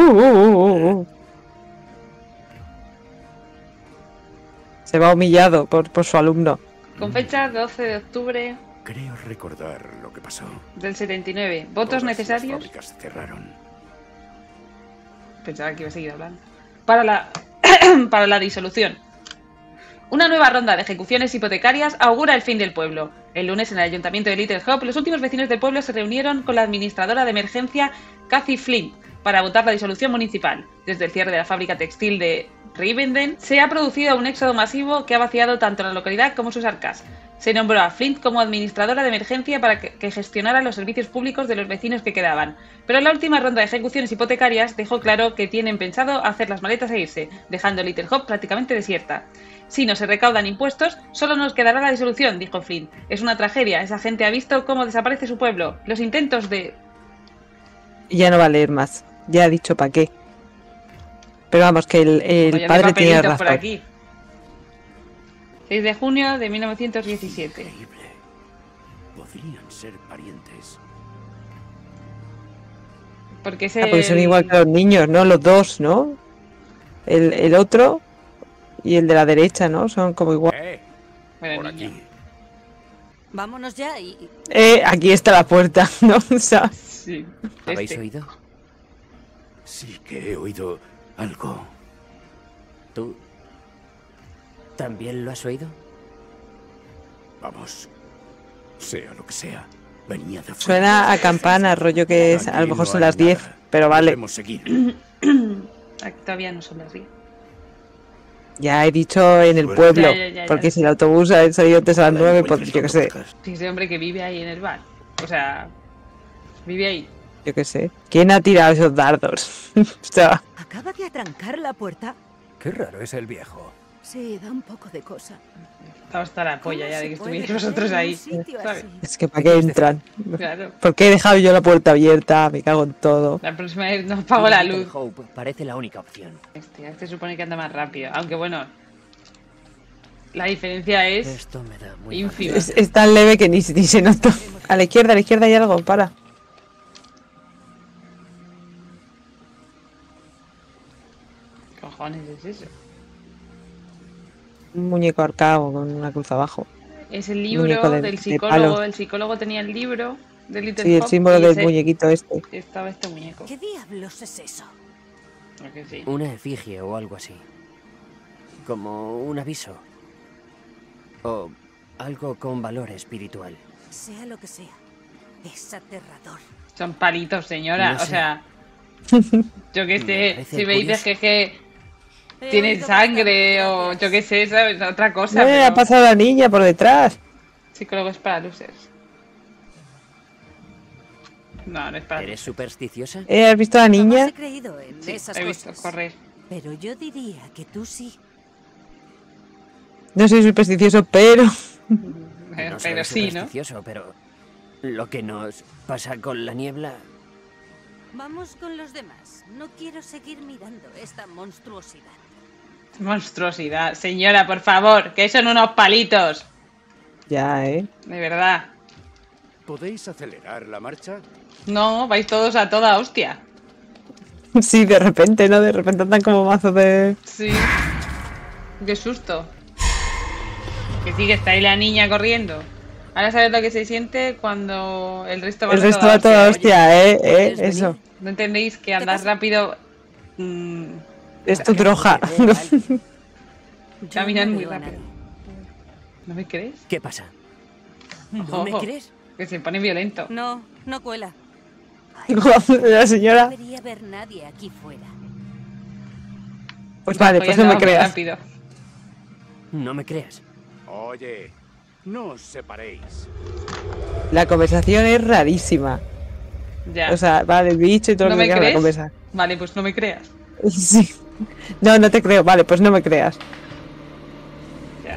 Se va humillado por su alumno. Con fecha 12 de octubre Creo recordar lo que pasó. del 79. ¿Votos Todas las necesarios? fábricas cerraron. Pensaba que iba a seguir hablando. Para la disolución. Una nueva ronda de ejecuciones hipotecarias augura el fin del pueblo. El lunes en el ayuntamiento de Little Hope, los últimos vecinos del pueblo se reunieron con la administradora de emergencia Kathy Flynn para votar la disolución municipal. Desde el cierre de la fábrica textil de Rivenden se ha producido un éxodo masivo que ha vaciado tanto la localidad como sus arcas. Se nombró a Flint como administradora de emergencia para que gestionara los servicios públicos de los vecinos que quedaban. Pero la última ronda de ejecuciones hipotecarias dejó claro que tienen pensado hacer las maletas e irse, dejando Little Hope prácticamente desierta. Si no se recaudan impuestos, solo nos quedará la disolución, dijo Flint. Es una tragedia, esa gente ha visto cómo desaparece su pueblo. Los intentos de... Ya no va a leer más. Ya ha dicho para qué. Pero vamos, que el padre tiene razón. Por aquí. 6 de junio de 1917. Increíble. Podrían ser parientes. Porque porque son igual que los niños, ¿no? Los dos, ¿no? El otro y el de la derecha, ¿no? Son como igual. Bueno, por aquí. Vámonos ya y... Aquí está la puerta, ¿no? O sea, sí. ¿Habéis oído? Sí que he oído algo. ¿Tú también lo has oído? Vamos. Sea lo que sea. Venía de fuera. suena a campana, rollo que es, a lo mejor son las 10, pero vale. Debemos seguir. Todavía no son las 10. Ya he dicho en el pueblo, Ya. porque si el autobús ha salido antes a las 9, pues yo qué sé. Sí, ese hombre que vive ahí en el bar. O sea, vive ahí. Yo qué sé. ¿Quién ha tirado esos dardos? O sea, ¿Acaba de atrancar la puerta? Qué raro es el viejo. Sí, da un poco de cosa. Estaba hasta la polla ya de que ¿Cómo se estuvierais puede vosotros meter en ahí. un sitio ¿Sabes? así? es que ¿para qué entran? Claro. ¿Por qué he dejado yo la puerta abierta? Me cago en todo. La próxima vez no apago la Little luz. Hope parece la única opción. Este supone que anda más rápido. Aunque bueno, la diferencia es Esto me da muy ínfima. Es tan leve que ni se nota. A la izquierda hay algo, para. ¿Qué cojones es eso? Un muñeco arcado con una cruz abajo. Es el Muñeco libro de del palo. psicólogo. El psicólogo tenía el libro de Little Sí, el Hope símbolo y del ese- muñequito este. Estaba este muñeco. ¿Qué diablos es eso? Creo que sí. Una efigie o algo así. Como un aviso. O algo con valor espiritual. Sea lo que sea, es aterrador. Son palitos, señora. No sé. O sea, yo qué Me sé. parece Si me dices curioso. que tiene sangre o yo qué sé, ¿sabes? Otra cosa. No le ha Pero pasado a la niña por detrás. psicólogo es para losers. No, no es para ¿Eres supersticiosa? ¿Has visto a la Jamás niña? he creído en Sí, esas he visto cosas. correr. Pero yo diría que tú sí. No soy supersticioso, pero... Bueno, Pero es sí, ¿no? supersticioso, pero lo que nos pasa con la niebla... Vamos con los demás. No quiero seguir mirando esta monstruosidad. Monstruosidad. Señora, por favor, que son unos palitos. Ya, ¿eh? De verdad. ¿Podéis acelerar la marcha? No, vais todos a toda hostia. Sí, de repente, ¿no? De repente andan como mazo de... Sí. Qué susto. Que sí, que está ahí la niña corriendo. Ahora sabes lo que se siente cuando el resto va El resto va a toda hostia, eso. ¿No entendéis que andar rápido... Es tu troja. Caminan muy rápido. ¿No me crees? ¿Qué pasa? ¿No me crees? Que se pone violento. No, no cuela. La señora... No debería haber nadie aquí fuera. Pues vale, pues no me creas. Rápido. No me creas. Oye, no os separéis. La conversación es rarísima. Ya. O sea, vale, el bicho y todo ¿No lo que me queda la crees? conversa. Vale, pues no me creas. Sí. No, no te creo. Vale, pues no me creas. Ya.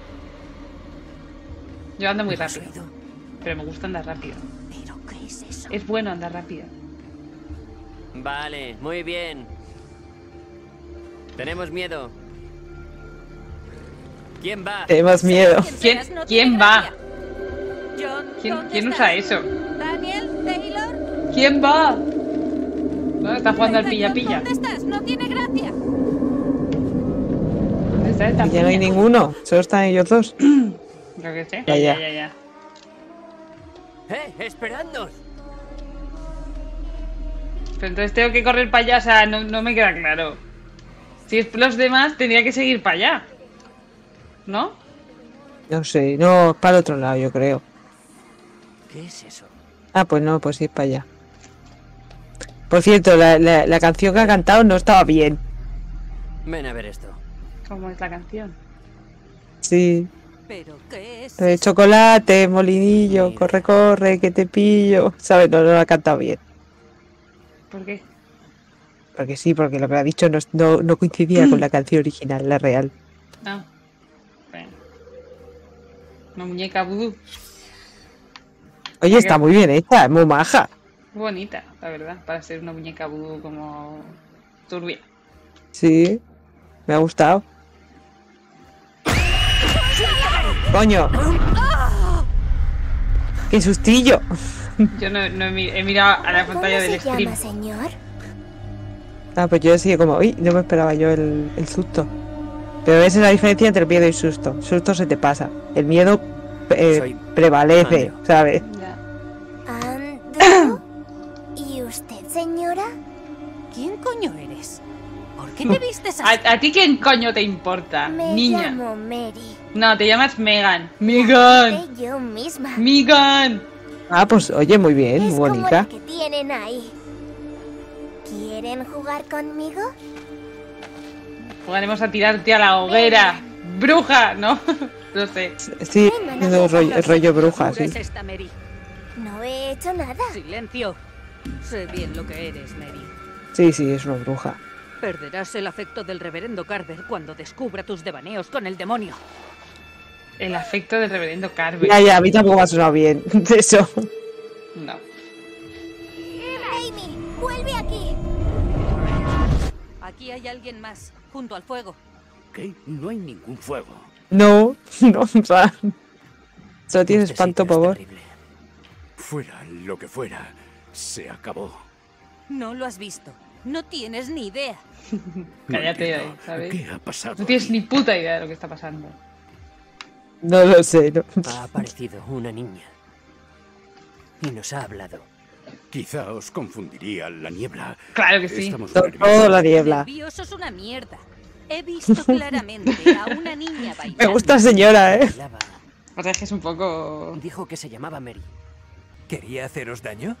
Yo ando muy rápido. Pero me gusta andar rápido. ¿Pero qué es eso? Es bueno andar rápido. Vale, muy bien. Tenemos miedo. ¿Quién va? Tenemos miedo. ¿Quién va? John, ¿Quién usa eso? Daniel, Taylor. ¿Quién va? No, está jugando al pilla-pilla. ¿Dónde estás? No tiene gracia. ¿Dónde está esta Ya no hay piña? ninguno. Solo están ellos dos. Creo que sí. Ya. ¡Esperadnos! Pero entonces tengo que correr para allá, o sea, no me queda claro. Si es los demás, tendría que seguir para allá. ¿No? No sé. No, para el otro lado, yo creo. ¿Qué es eso? Ah, pues no, pues sí, para allá. Por cierto, la canción que ha cantado no estaba bien. Ven a ver esto. ¿Cómo es la canción? Sí. ¿Pero qué es? Chocolate, molinillo, corre, corre, que te pillo. ¿Sabes? No la ha cantado bien. ¿Por qué? Porque sí, porque lo que ha dicho no coincidía con la canción original, la real. No. Bueno. Una muñeca vudú. Oye, está muy bien hecha, es muy maja. Bonita, la verdad, para ser una muñeca vudú como turbia. Sí, me ha gustado. ¡Coño! ¡Qué sustillo! Yo no he mirado a la pantalla del stream. ¿Cómo se llama, señor? Ah, pues yo sigo como, uy, no me esperaba yo el susto. Pero esa es la diferencia entre el miedo y el susto. El susto se te pasa. El miedo prevalece, Andrew. ¿sabes? ¿Andrew? ¿Y usted, señora? ¿Quién coño eres? ¿Por qué te vistes así? ¿A ti quién coño te importa, Me niña? llamo Mary. No, te llamas Megan. ¡Megan! Yo misma. ¡Megan! Ah, pues oye, muy bien, Es muy como bonita. la que tienen ahí. ¿Quieren jugar conmigo? Jugaremos a tirarte a la hoguera. ¡Bruja! ¿No? No sé. Sí, es rollo bruja, sí. ¿Qué es esta, Mary? No he hecho nada. Silencio. Sé bien lo que eres, Mary. Sí, es una bruja. Perderás el afecto del reverendo Carver cuando descubra tus devaneos con el demonio. El afecto del reverendo Carver. Ya, a mí tampoco me ha sonado bien eso. No. Amy, vuelve aquí. Aquí hay alguien más, junto al fuego. ¿Qué? No hay ningún fuego. No, o sea, solo tienes espanto, por favor. Fuera lo que fuera, se acabó. No lo has visto. No tienes ni idea. Cállate ahí, ¿sabes? ¿Qué ha pasado? No tienes ni puta idea de lo que está pasando. No lo sé, no. Ha aparecido una niña. Y nos ha hablado. Quizá os confundiría la niebla. Claro que sí. Estamos Todo la niebla. Nervioso es una mierda. He visto claramente a una niña bailando. Me gusta señora, O sea, es que es un poco... Dijo que se llamaba Mary. ¿Quería haceros daño?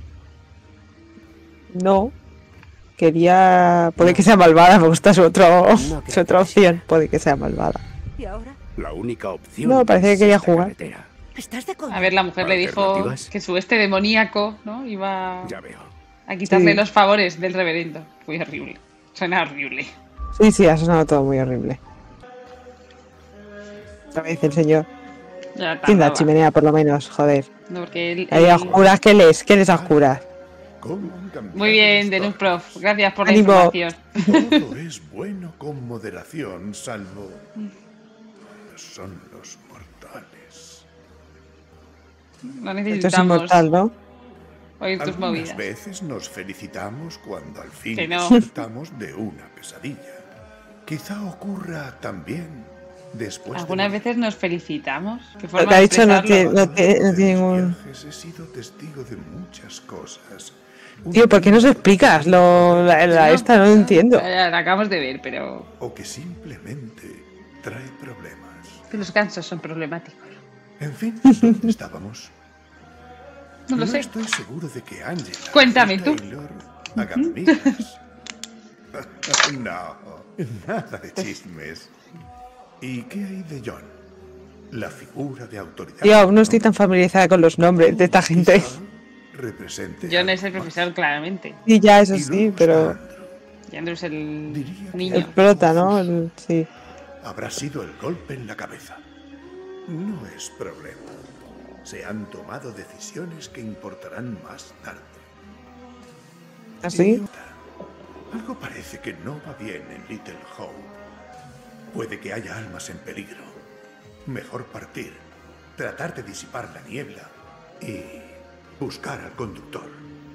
No. Puede que sea malvada, me gusta su otra opción. Puede que sea malvada. ¿Y ahora? La única opción. No, parecía que es quería esta jugar. carretera. ¿Estás de A ver, la mujer le dijo ¿Alternativas? que su demoníaco, ¿no? Iba Ya veo. a quitarle Sí. los favores del reverendo. Fue horrible. Suena horrible. Sí, ha sonado todo muy horrible. Otra vez el señor. Sin la chimenea, por lo menos, joder. No, porque Hay oscuras, ¿qué lees a oscuras? Muy bien, Denus Prof. Gracias por Ánimo. la información. Todo es bueno con moderación, salvo... son los mortales. No Esto es necesitamos inmortal, ¿no? oír tus Algunas movidas. veces nos felicitamos cuando al fin Que no. despertamos de una pesadilla. Quizá ocurra también después Algunas de... veces nos felicitamos. ¿Qué Lo forma que ha de dicho no expresarlo? tiene, no tiene ningún... Viajes he sido testigo de muchas cosas. Tío, ¿por qué no se explicas esta? No lo entiendo. La acabamos de ver, pero... O que simplemente trae problemas. que los gansos son problemáticos. En fin, ¿dónde estábamos? No lo sé. Estoy seguro de que Angela Cuéntame y tú. Taylor hagan migas. No, nada de chismes. ¿Y qué hay de John? La figura de autoridad. Tío, aún no estoy tan familiarizada con los nombres de esta gente. Represente John es el profesor, claramente. Sí, ya, eso sí, pero... Y Andrew es el niño. El prota, ¿no? Sí. Habrá sido el golpe en la cabeza. No es problema. Se han tomado decisiones que importarán más tarde. ¿Así? Idiota. Algo parece que no va bien en Little Hope. Puede que haya almas en peligro. Mejor partir, tratar de disipar la niebla y buscar al conductor.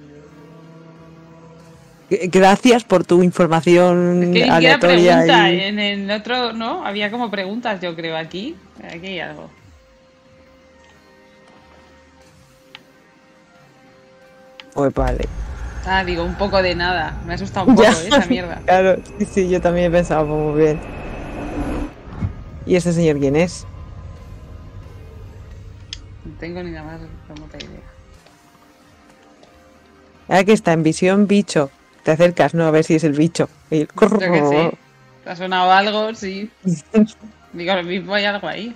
Gracias por tu información Es que ni siquiera aleatoria. pregunta. Y... En el otro, ¿no? Había como preguntas, yo creo, aquí. Aquí hay algo. Pues vale. Ah, digo, un poco de nada. Me ha asustado un poco esa mierda. Claro, sí, yo también he pensado muy bien. ¿Y este señor quién es? No tengo ni la más remota idea. Ah, que está en visión bicho. Te acercas, ¿no? A ver si es el bicho. Y el... Yo que sé. ¿Te ha sonado algo? Sí. Digo, lo mismo hay algo ahí.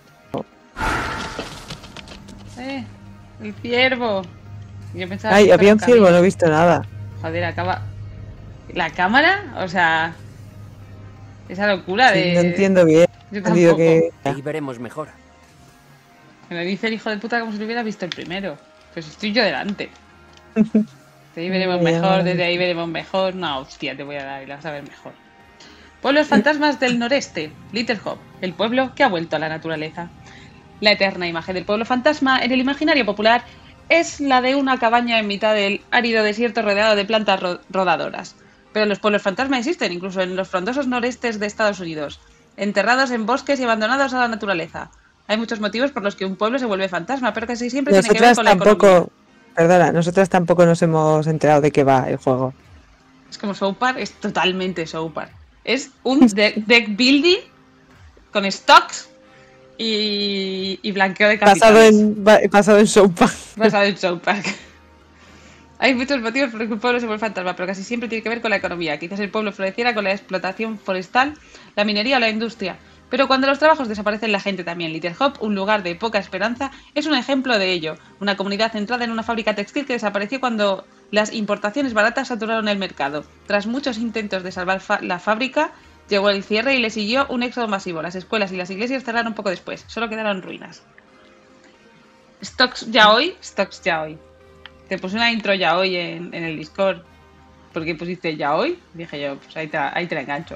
El ciervo. Yo pensaba Ay, que había un estaba ciervo, camino. no he visto nada. Joder, acaba... ¿La cámara? O sea... Esa locura Sí, de... no entiendo bien. Yo Ha sido tampoco. que... Ahí veremos mejor. Me lo dice el hijo de puta como si lo hubiera visto el primero. Pues estoy yo delante. Desde ahí veremos mejor, desde ahí veremos mejor. No, hostia, te voy a dar y la vas a ver mejor. Pueblos fantasmas del noreste. Little Hope, el pueblo que ha vuelto a la naturaleza. La eterna imagen del pueblo fantasma en el imaginario popular es la de una cabaña en mitad del árido desierto rodeado de plantas rodadoras. Pero los pueblos fantasma existen, incluso en los frondosos norestes de Estados Unidos, enterrados en bosques y abandonados a la naturaleza. Hay muchos motivos por los que un pueblo se vuelve fantasma, pero casi siempre tiene que ver con la economía. Perdona, nosotras tampoco nos hemos enterado de qué va el juego. Es como South Park, es totalmente South Park. Es un deck building con stocks y blanqueo de capitales. Basado en South Park. Basado en South Park. Hay muchos motivos por los que un pueblo se vuelve fantasma, pero casi siempre tiene que ver con la economía. Quizás el pueblo floreciera con la explotación forestal, la minería o la industria. Pero cuando los trabajos desaparecen, la gente también. Little Hope, un lugar de poca esperanza, es un ejemplo de ello. Una comunidad centrada en una fábrica textil que desapareció cuando las importaciones baratas saturaron el mercado. Tras muchos intentos de salvar la fábrica, llegó el cierre y le siguió un éxodo masivo. Las escuelas y las iglesias cerraron poco después. Solo quedaron ruinas. Stocks ya hoy. Te puse una intro ya hoy en el Discord. ¿Por qué pusiste ya hoy? Dije yo, pues ahí te la engancho.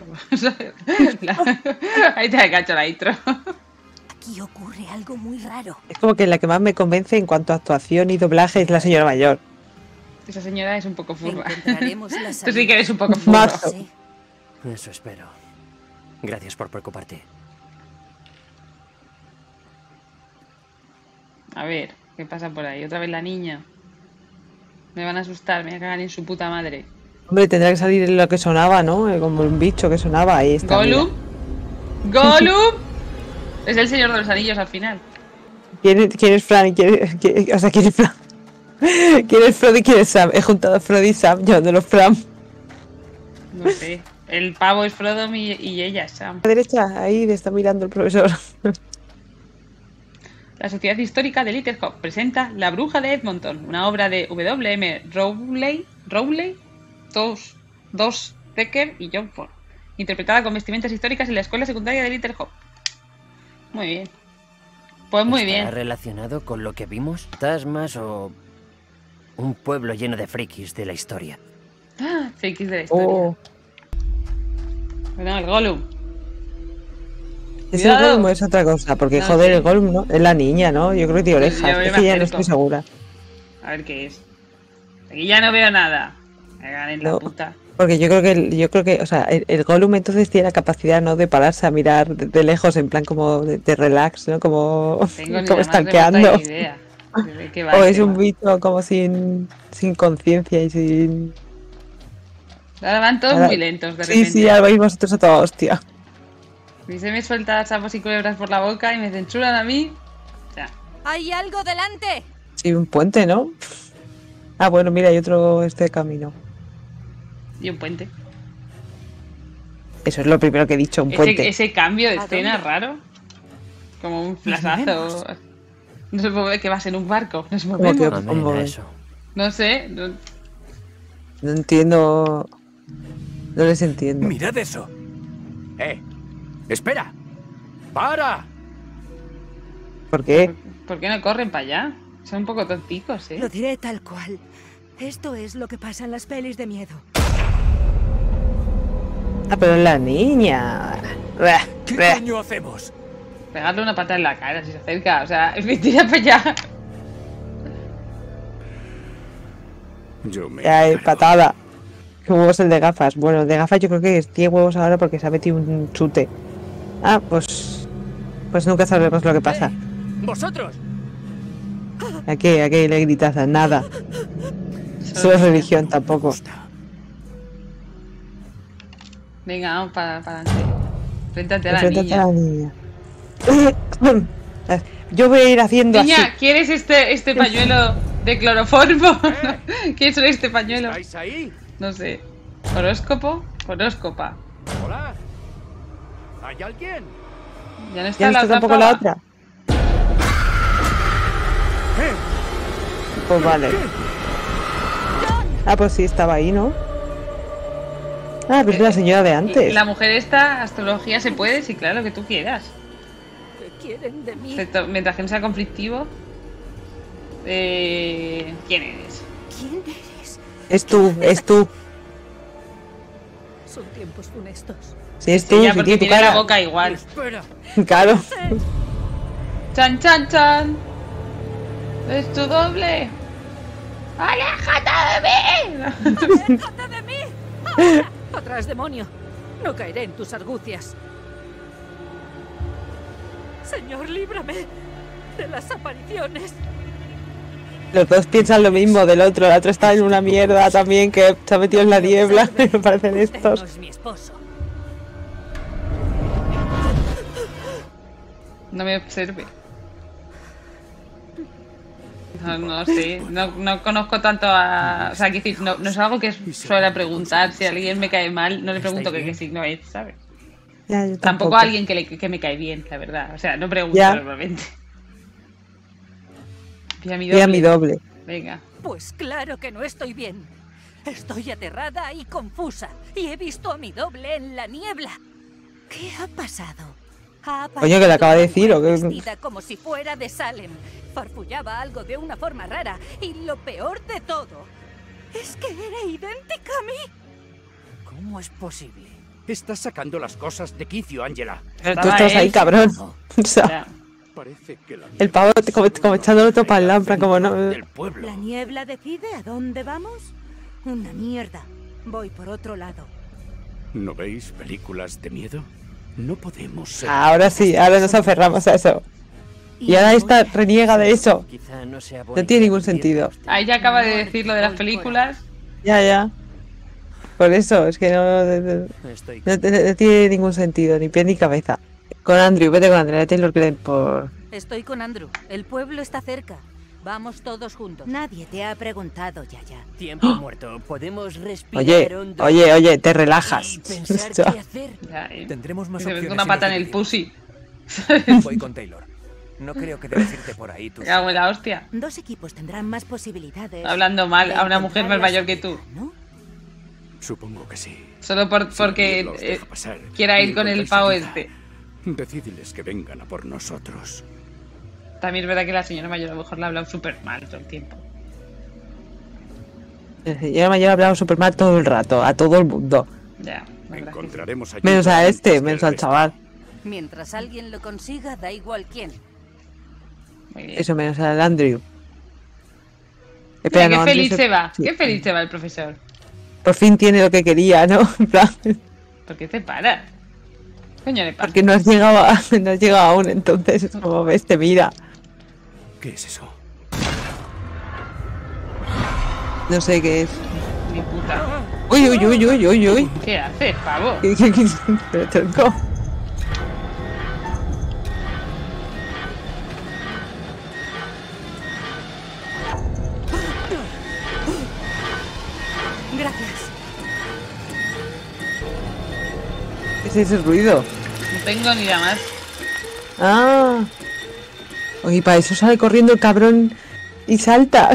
Ahí te la engancho la intro. Aquí ocurre algo muy raro. Es como que la que más me convence en cuanto a actuación y doblaje es la señora mayor. Esa señora es un poco furra. Encontraremos la Tú salida. sí que eres un poco furra. Sí. Eso espero. Gracias por preocuparte. A ver, ¿qué pasa por ahí? Otra vez la niña. Me van a asustar, me voy a cagar en su puta madre. Hombre, tendrá que salir lo que sonaba, ¿no? Como un bicho que sonaba. Ahí está. ¿Gollum? ¿Gollum? Es el señor de los anillos al final. ¿Quién es Fran? ¿Quién es Fran? ¿Quién es Frodo y quién es Sam? He juntado a Frodo y Sam, yo de los Fran. No sé. El pavo es Frodo y ella es Sam. A la derecha, ahí le está mirando el profesor. La Sociedad Histórica de Little Hope presenta La Bruja de Edmonton, una obra de W.M. Rowley, Dos Decker y John Ford, interpretada con vestimentas históricas en la escuela secundaria de Little Hope. Muy bien. Pues muy bien. ¿Está relacionado con lo que vimos? ¿Fantasmas o un pueblo lleno de frikis de la historia? Frikis de la historia. Bueno, el Gollum. Es el Gollum o es otra cosa, porque No, joder, sí. el Gollum, ¿no? Es la niña, ¿no? Yo creo que tiene orejas, es que ya no estoy segura. A ver qué es. Aquí ya no veo nada. Me cagan en la puta. Porque yo creo que, o sea, el Gollum entonces tiene la capacidad, ¿no? De pararse a mirar de lejos, en plan como de relax, ¿no? Como estanqueando. O es un bicho como sin conciencia y sin... Ahora van todos muy lentos de repente. Sí, ahora vais vosotros a toda hostia. Y se me suelta sapos y culebras por la boca y me censuran a mí. O sea. ¡Hay algo delante! Sí, un puente, ¿no? Ah, bueno, mira, hay otro camino. Y un puente. Eso es lo primero que he dicho, un puente. Ese cambio de escena raro. Como un flashazo. No se puede ver que vas en un barco. Nos movemos. No sé. No entiendo. No les entiendo. Mirad eso. Espera. ¡Para! ¿Por qué? ¿Por qué no corren para allá? Son un poco tonticos, Lo diré tal cual. Esto es lo que pasa en las pelis de miedo. Ah, pero la niña. ¿Qué coño hacemos? Pegarle una patada en la cara si se acerca. O sea, es que tira para allá. Ya, patada. ¿Qué huevos el de gafas? Bueno, el de gafas yo creo que tiene huevos ahora porque se ha metido un chute. Ah, pues nunca sabremos lo que pasa. ¡Vosotros! Aquí le gritas a nada. Solo religión tampoco. Venga, vamos para adelante. Enfréntate a la niña. Yo voy a ir haciendo niña, así. ¿quieres este pañuelo de cloroformo? ¿Quieres este pañuelo? ¿Estáis ahí? No sé. ¿Horóscopo? Horóscopa. Hola. ¿Hay alguien? Ya no está la otra. Tampoco la otra. Pues vale. Ah, pues sí, estaba ahí, ¿no? Ah, pues es la señora de antes. La mujer esta, astrología se puede, sí, claro, lo que tú quieras. ¿Qué quieren de mí? Mientras que no sea conflictivo. ¿Quién eres? ¿Quién eres? Es tú. Son tiempos funestos. Sí, es tú, ya, porque tiene la boca igual. Espera. Claro. Chan, chan, chan. Es tu doble. ¡Aléjate de mí! ¡Aléjate de mí! ¡Atrás, demonio! No caeré en tus argucias. Señor, líbrame de las apariciones. Los dos piensan lo mismo del otro. El otro está en una mierda también que se ha metido en la niebla. Me parecen estos. No es mi esposo. No me observe. No sé, no conozco tanto a... O sea, quiero decir, no es algo que suele preguntar. Si alguien me cae mal, no le pregunto qué signo es, ¿sabes? Ya, yo tampoco a alguien que me cae bien, la verdad. O sea, no pregunto normalmente. Y a mi doble. Venga. Pues claro que no estoy bien. Estoy aterrada y confusa. Y he visto a mi doble en la niebla. ¿Qué ha pasado? Coño, que le acaba de decir, ¿o qué? Vestida como si fuera de Salem. Farfullaba algo de una forma rara. Y lo peor de todo es que era idéntica a mí. ¿Cómo es posible? Estás sacando las cosas de quicio, Ángela. Pero tú estás ahí, cabrón. O sea, parece que el pavo como echándolo todo para el lámpara, como no. ¿La niebla decide a dónde vamos? Una mierda. Voy por otro lado. ¿No veis películas de miedo? No podemos ser... Ahora sí, ahora nos aferramos a eso. Y ahora esta reniega de eso. No tiene ningún sentido. Ahí ya acaba de decir lo de las películas. Ya. Por eso, es que no tiene ningún sentido, ni pie ni cabeza. Con Andrew, vete con Andrew, Taylor Glenn por... Estoy con Andrew. El pueblo está cerca. Vamos todos juntos. Nadie te ha preguntado, Yaya. Tiempo muerto. Podemos respirar hondo. Oye, te relajas. Pensar qué hacer. Tendremos más opciones. opciones. Una pata en el pussy. Voy con Taylor. No creo que debes irte por ahí, tú. Me cago en la hostia. Dos equipos tendrán más posibilidades. Hablando mal a una mujer más mayor que tú. ¿No? Supongo que sí. Solo porque quiera ir con el pavo este. Decidles que vengan a por nosotros. También es verdad que la señora mayor a lo mejor le ha hablado súper mal todo el tiempo. La señora mayor ha hablado súper mal todo el rato, a todo el mundo. Ya, encontraremos allí menos a este, menos al chaval. Mientras alguien lo consiga, da igual quién. Eso, menos al Andrew. Espera, qué feliz se va, qué feliz se va el profesor. Por fin tiene lo que quería, ¿no? ¿Por qué te paras? Coño, le pasa. Porque no has llegado aún, entonces es como ves, te mira. ¿Qué es eso? No sé qué es. Mi puta. Uy, uy, uy, uy, uy, uy. ¿Qué haces, pavo? Pero tronco. Gracias. ¿Qué es ese ruido? No tengo ni la más. Ah. Oye, para eso sale corriendo el cabrón y salta.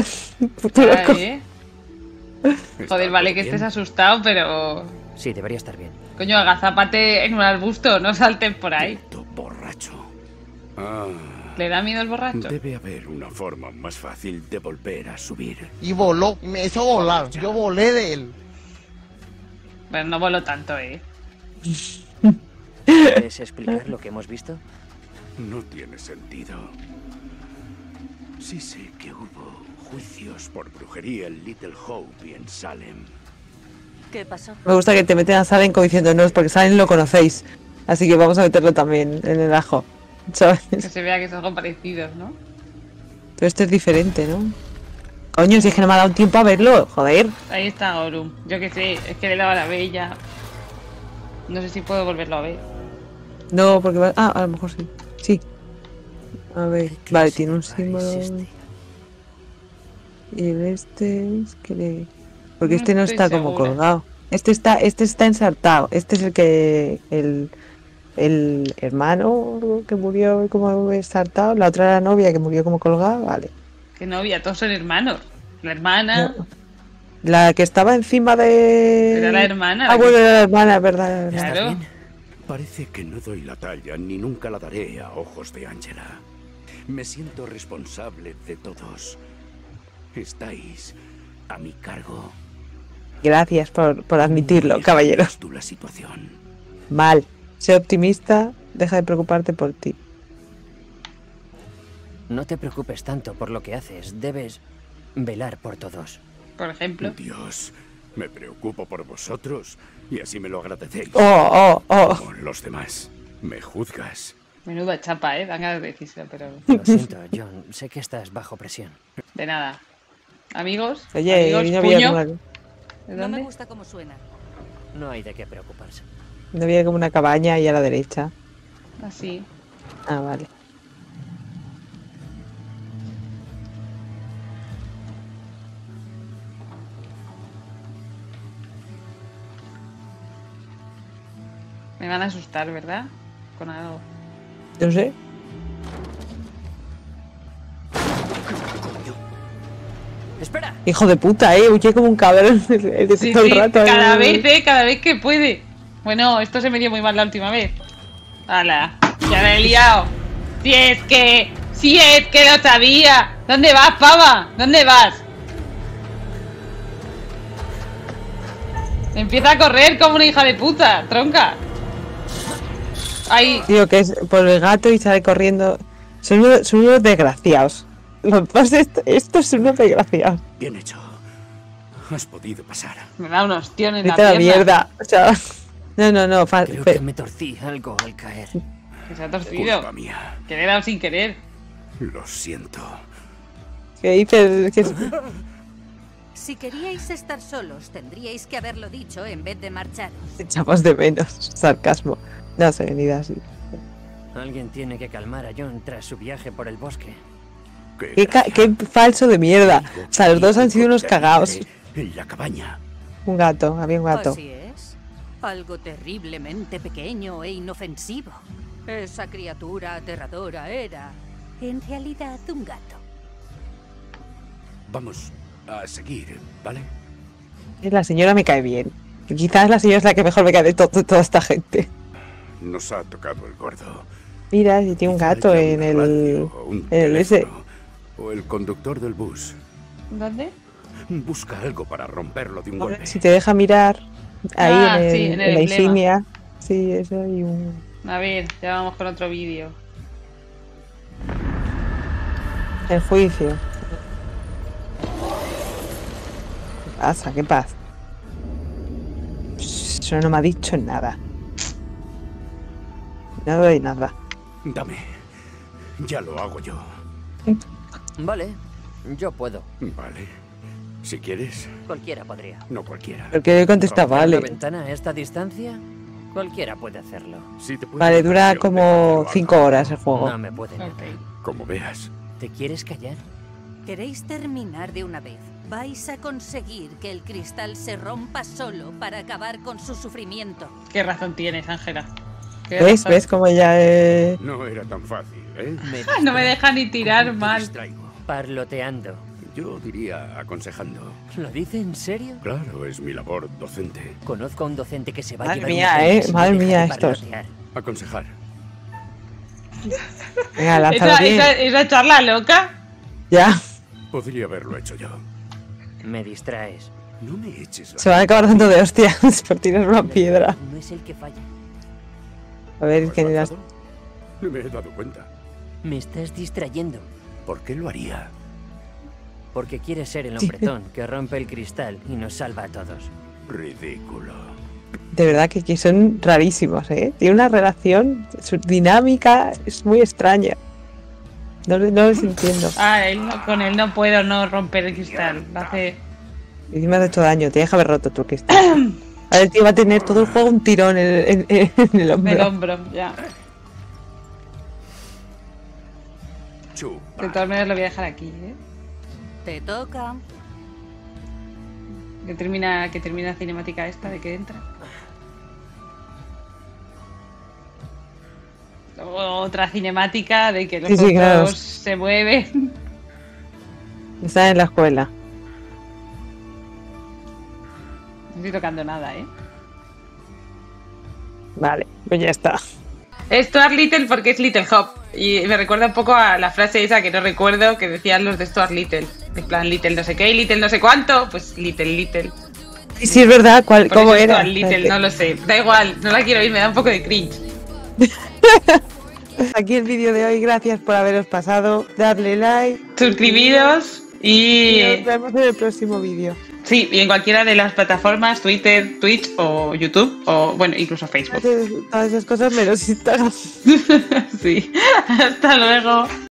Joder, vale que estés asustado, pero... Sí, debería estar bien. Coño, agazapate en un arbusto, no salten por ahí. Borracho. ¿Le da miedo el borracho? Debe haber una forma más fácil de volver a subir. Y voló, y me hizo volar. Yo volé de él. Bueno, no voló tanto, ¿Puedes explicar lo que hemos visto? No tiene sentido. Sí sé que hubo juicios por brujería en Little Hope y en Salem. ¿Qué pasó? Me gusta que te meten a Salem como diciendo, no, es porque Salem lo conocéis. Así que vamos a meterlo también en el ajo. ¿Sabes? Que se vea que son algo parecidos, ¿no? Pero este es diferente, ¿no? Coño, si es que no me ha dado tiempo a verlo, joder. Ahí está Gorum. Yo que sé, es que le daba la bella. No sé si puedo volverlo a ver. No, porque va... Ah, a lo mejor sí. Sí. A ver, vale, tiene un símbolo. Y el este es que le... Porque este no está como colgado. Este está ensartado. Este es el que... El hermano que murió como ensartado. La otra era la novia que murió como colgada. Vale. ¿Qué novia? Todos son hermanos. La hermana... No. La que estaba encima de... Era la hermana. Ah, bueno, era la hermana, es verdad. Claro. Parece que no doy la talla ni nunca la daré a ojos de Angela. Me siento responsable de todos. Estáis a mi cargo. Gracias por admitirlo, caballero. Tú la situación. Mal. Sé optimista, deja de preocuparte por ti. No te preocupes tanto por lo que haces. Debes velar por todos. Por ejemplo. Dios, me preocupo por vosotros y así me lo agradecéis. Como los demás. Me juzgas. Menuda chapa, dan ganas de decírselo, pero... Lo siento, John. Sé que estás bajo presión. De nada. Amigos, oye, amigos, no había puño. No me gusta cómo suena. No hay de qué preocuparse. No había como una cabaña ahí a la derecha. Así. Ah, vale. Me van a asustar, ¿verdad? Con algo. No sé. ¡Espera! Hijo de puta, huye como un cabrón Sí, todo el rato. Cada vez que puede. Bueno, esto se me dio muy mal la última vez. ¡Hala! Ya la he liado. Si es que lo sabía. ¿Dónde vas, pava? ¿Dónde vas? Empieza a correr como una hija de puta, tronca. Ahí. Tío, que es por el gato y sale corriendo. Son unos desgraciados. Los dos, esto es unos desgraciados. Bien hecho. Has podido pasar. Me da un ostión en Vete la a pierna. la mierda. O sea, no. Creo que me torcí algo al caer. Que se ha torcido. Culpa mía. Que le he dado sin querer. Lo siento. ¿Qué dices? Si queríais estar solos, tendríais que haberlo dicho en vez de marcharos. Echamos de menos. Sarcasmo. No, serenidad, sí. Alguien tiene que calmar a John tras su viaje por el bosque. Qué falso de mierda. O sea, los dos han sido unos cagaos. En la cabaña. Un gato, había un gato. Así es. Algo terriblemente pequeño e inofensivo. Esa criatura aterradora era, en realidad, un gato. Vamos a seguir, ¿vale? La señora me cae bien. Quizás la señora es la que mejor me cae de toda esta gente. Nos ha tocado el gordo. Mira, si tiene un gato en el ese. O el conductor del bus. ¿Dónde? Busca algo para romperlo de un golpe. Si te deja mirar ahí sí, en la insignia. Sí, eso y un... A ver, ya vamos con otro vídeo. El juicio. ¿Qué pasa? ¿Qué pasa? Eso no me ha dicho nada. Nada de nada. Dame. Ya lo hago yo. Vale, yo puedo. Vale. Si quieres. Cualquiera podría. No cualquiera. Porque contesta vale. ¿La ventana a esta distancia? Cualquiera puede hacerlo. Si te Vale, dura como 5 horas el juego. No me pueden. Como veas. ¿Te quieres callar? ¿Queréis terminar de una vez? Vais a conseguir que el cristal se rompa solo para acabar con su sufrimiento. Qué razón tienes, Ángela. ¿Ves? ¿Ves cómo ya No era tan fácil, ¿eh? No me deja ni tirar mal. Parloteando. Yo diría aconsejando. ¿Lo dice en serio? Claro, es mi labor docente. Conozco a un docente que se va a Madre llevar mía, un madre deja de mía, estos. parlotear. Aconsejar. Venga, lánzalo bien. ¿Esa charla loca? Ya. Podría haberlo hecho yo. Me distraes. No me eches la... Se van a acabar dando de hostias por tirar una piedra. No es el que falla. A ver, ¿quién era? No me he dado cuenta. Me estás distrayendo. ¿Por qué lo haría? Porque quieres ser el hombretón que rompe el cristal y nos salva a todos. Ridículo. De verdad que son rarísimos, ¿eh? Tiene una relación, su dinámica es muy extraña. No les entiendo. Con él no puedo no romper el cristal. Hace... Y me has hecho daño, te deja haber roto tu cristal. A ver, tío, va a tener todo el juego un tirón en el hombro. El hombro, ya. De todas maneras lo voy a dejar aquí, ¿eh? Te toca. Que termina la cinemática esta de que entra. Otra cinemática de que los otros claro. se mueven. Está en la escuela. No estoy tocando nada, ¿eh? Vale, pues ya está. Es Stuart Little porque es Little Hop. Y me recuerda un poco a la frase esa que no recuerdo que decían los de Stuart Little. En plan, Little no sé qué, Little no sé cuánto. Pues Little. Y sí, es verdad, ¿cómo era? Stuart Little, no lo sé. Da igual, no la quiero ir, me da un poco de cringe. Aquí el vídeo de hoy, gracias por haberos pasado. Dadle like. Suscribiros y nos vemos en el próximo vídeo. Sí, y en cualquiera de las plataformas, Twitter, Twitch o YouTube, o bueno, incluso Facebook. Todas esas cosas menos Instagram. Sí, hasta luego.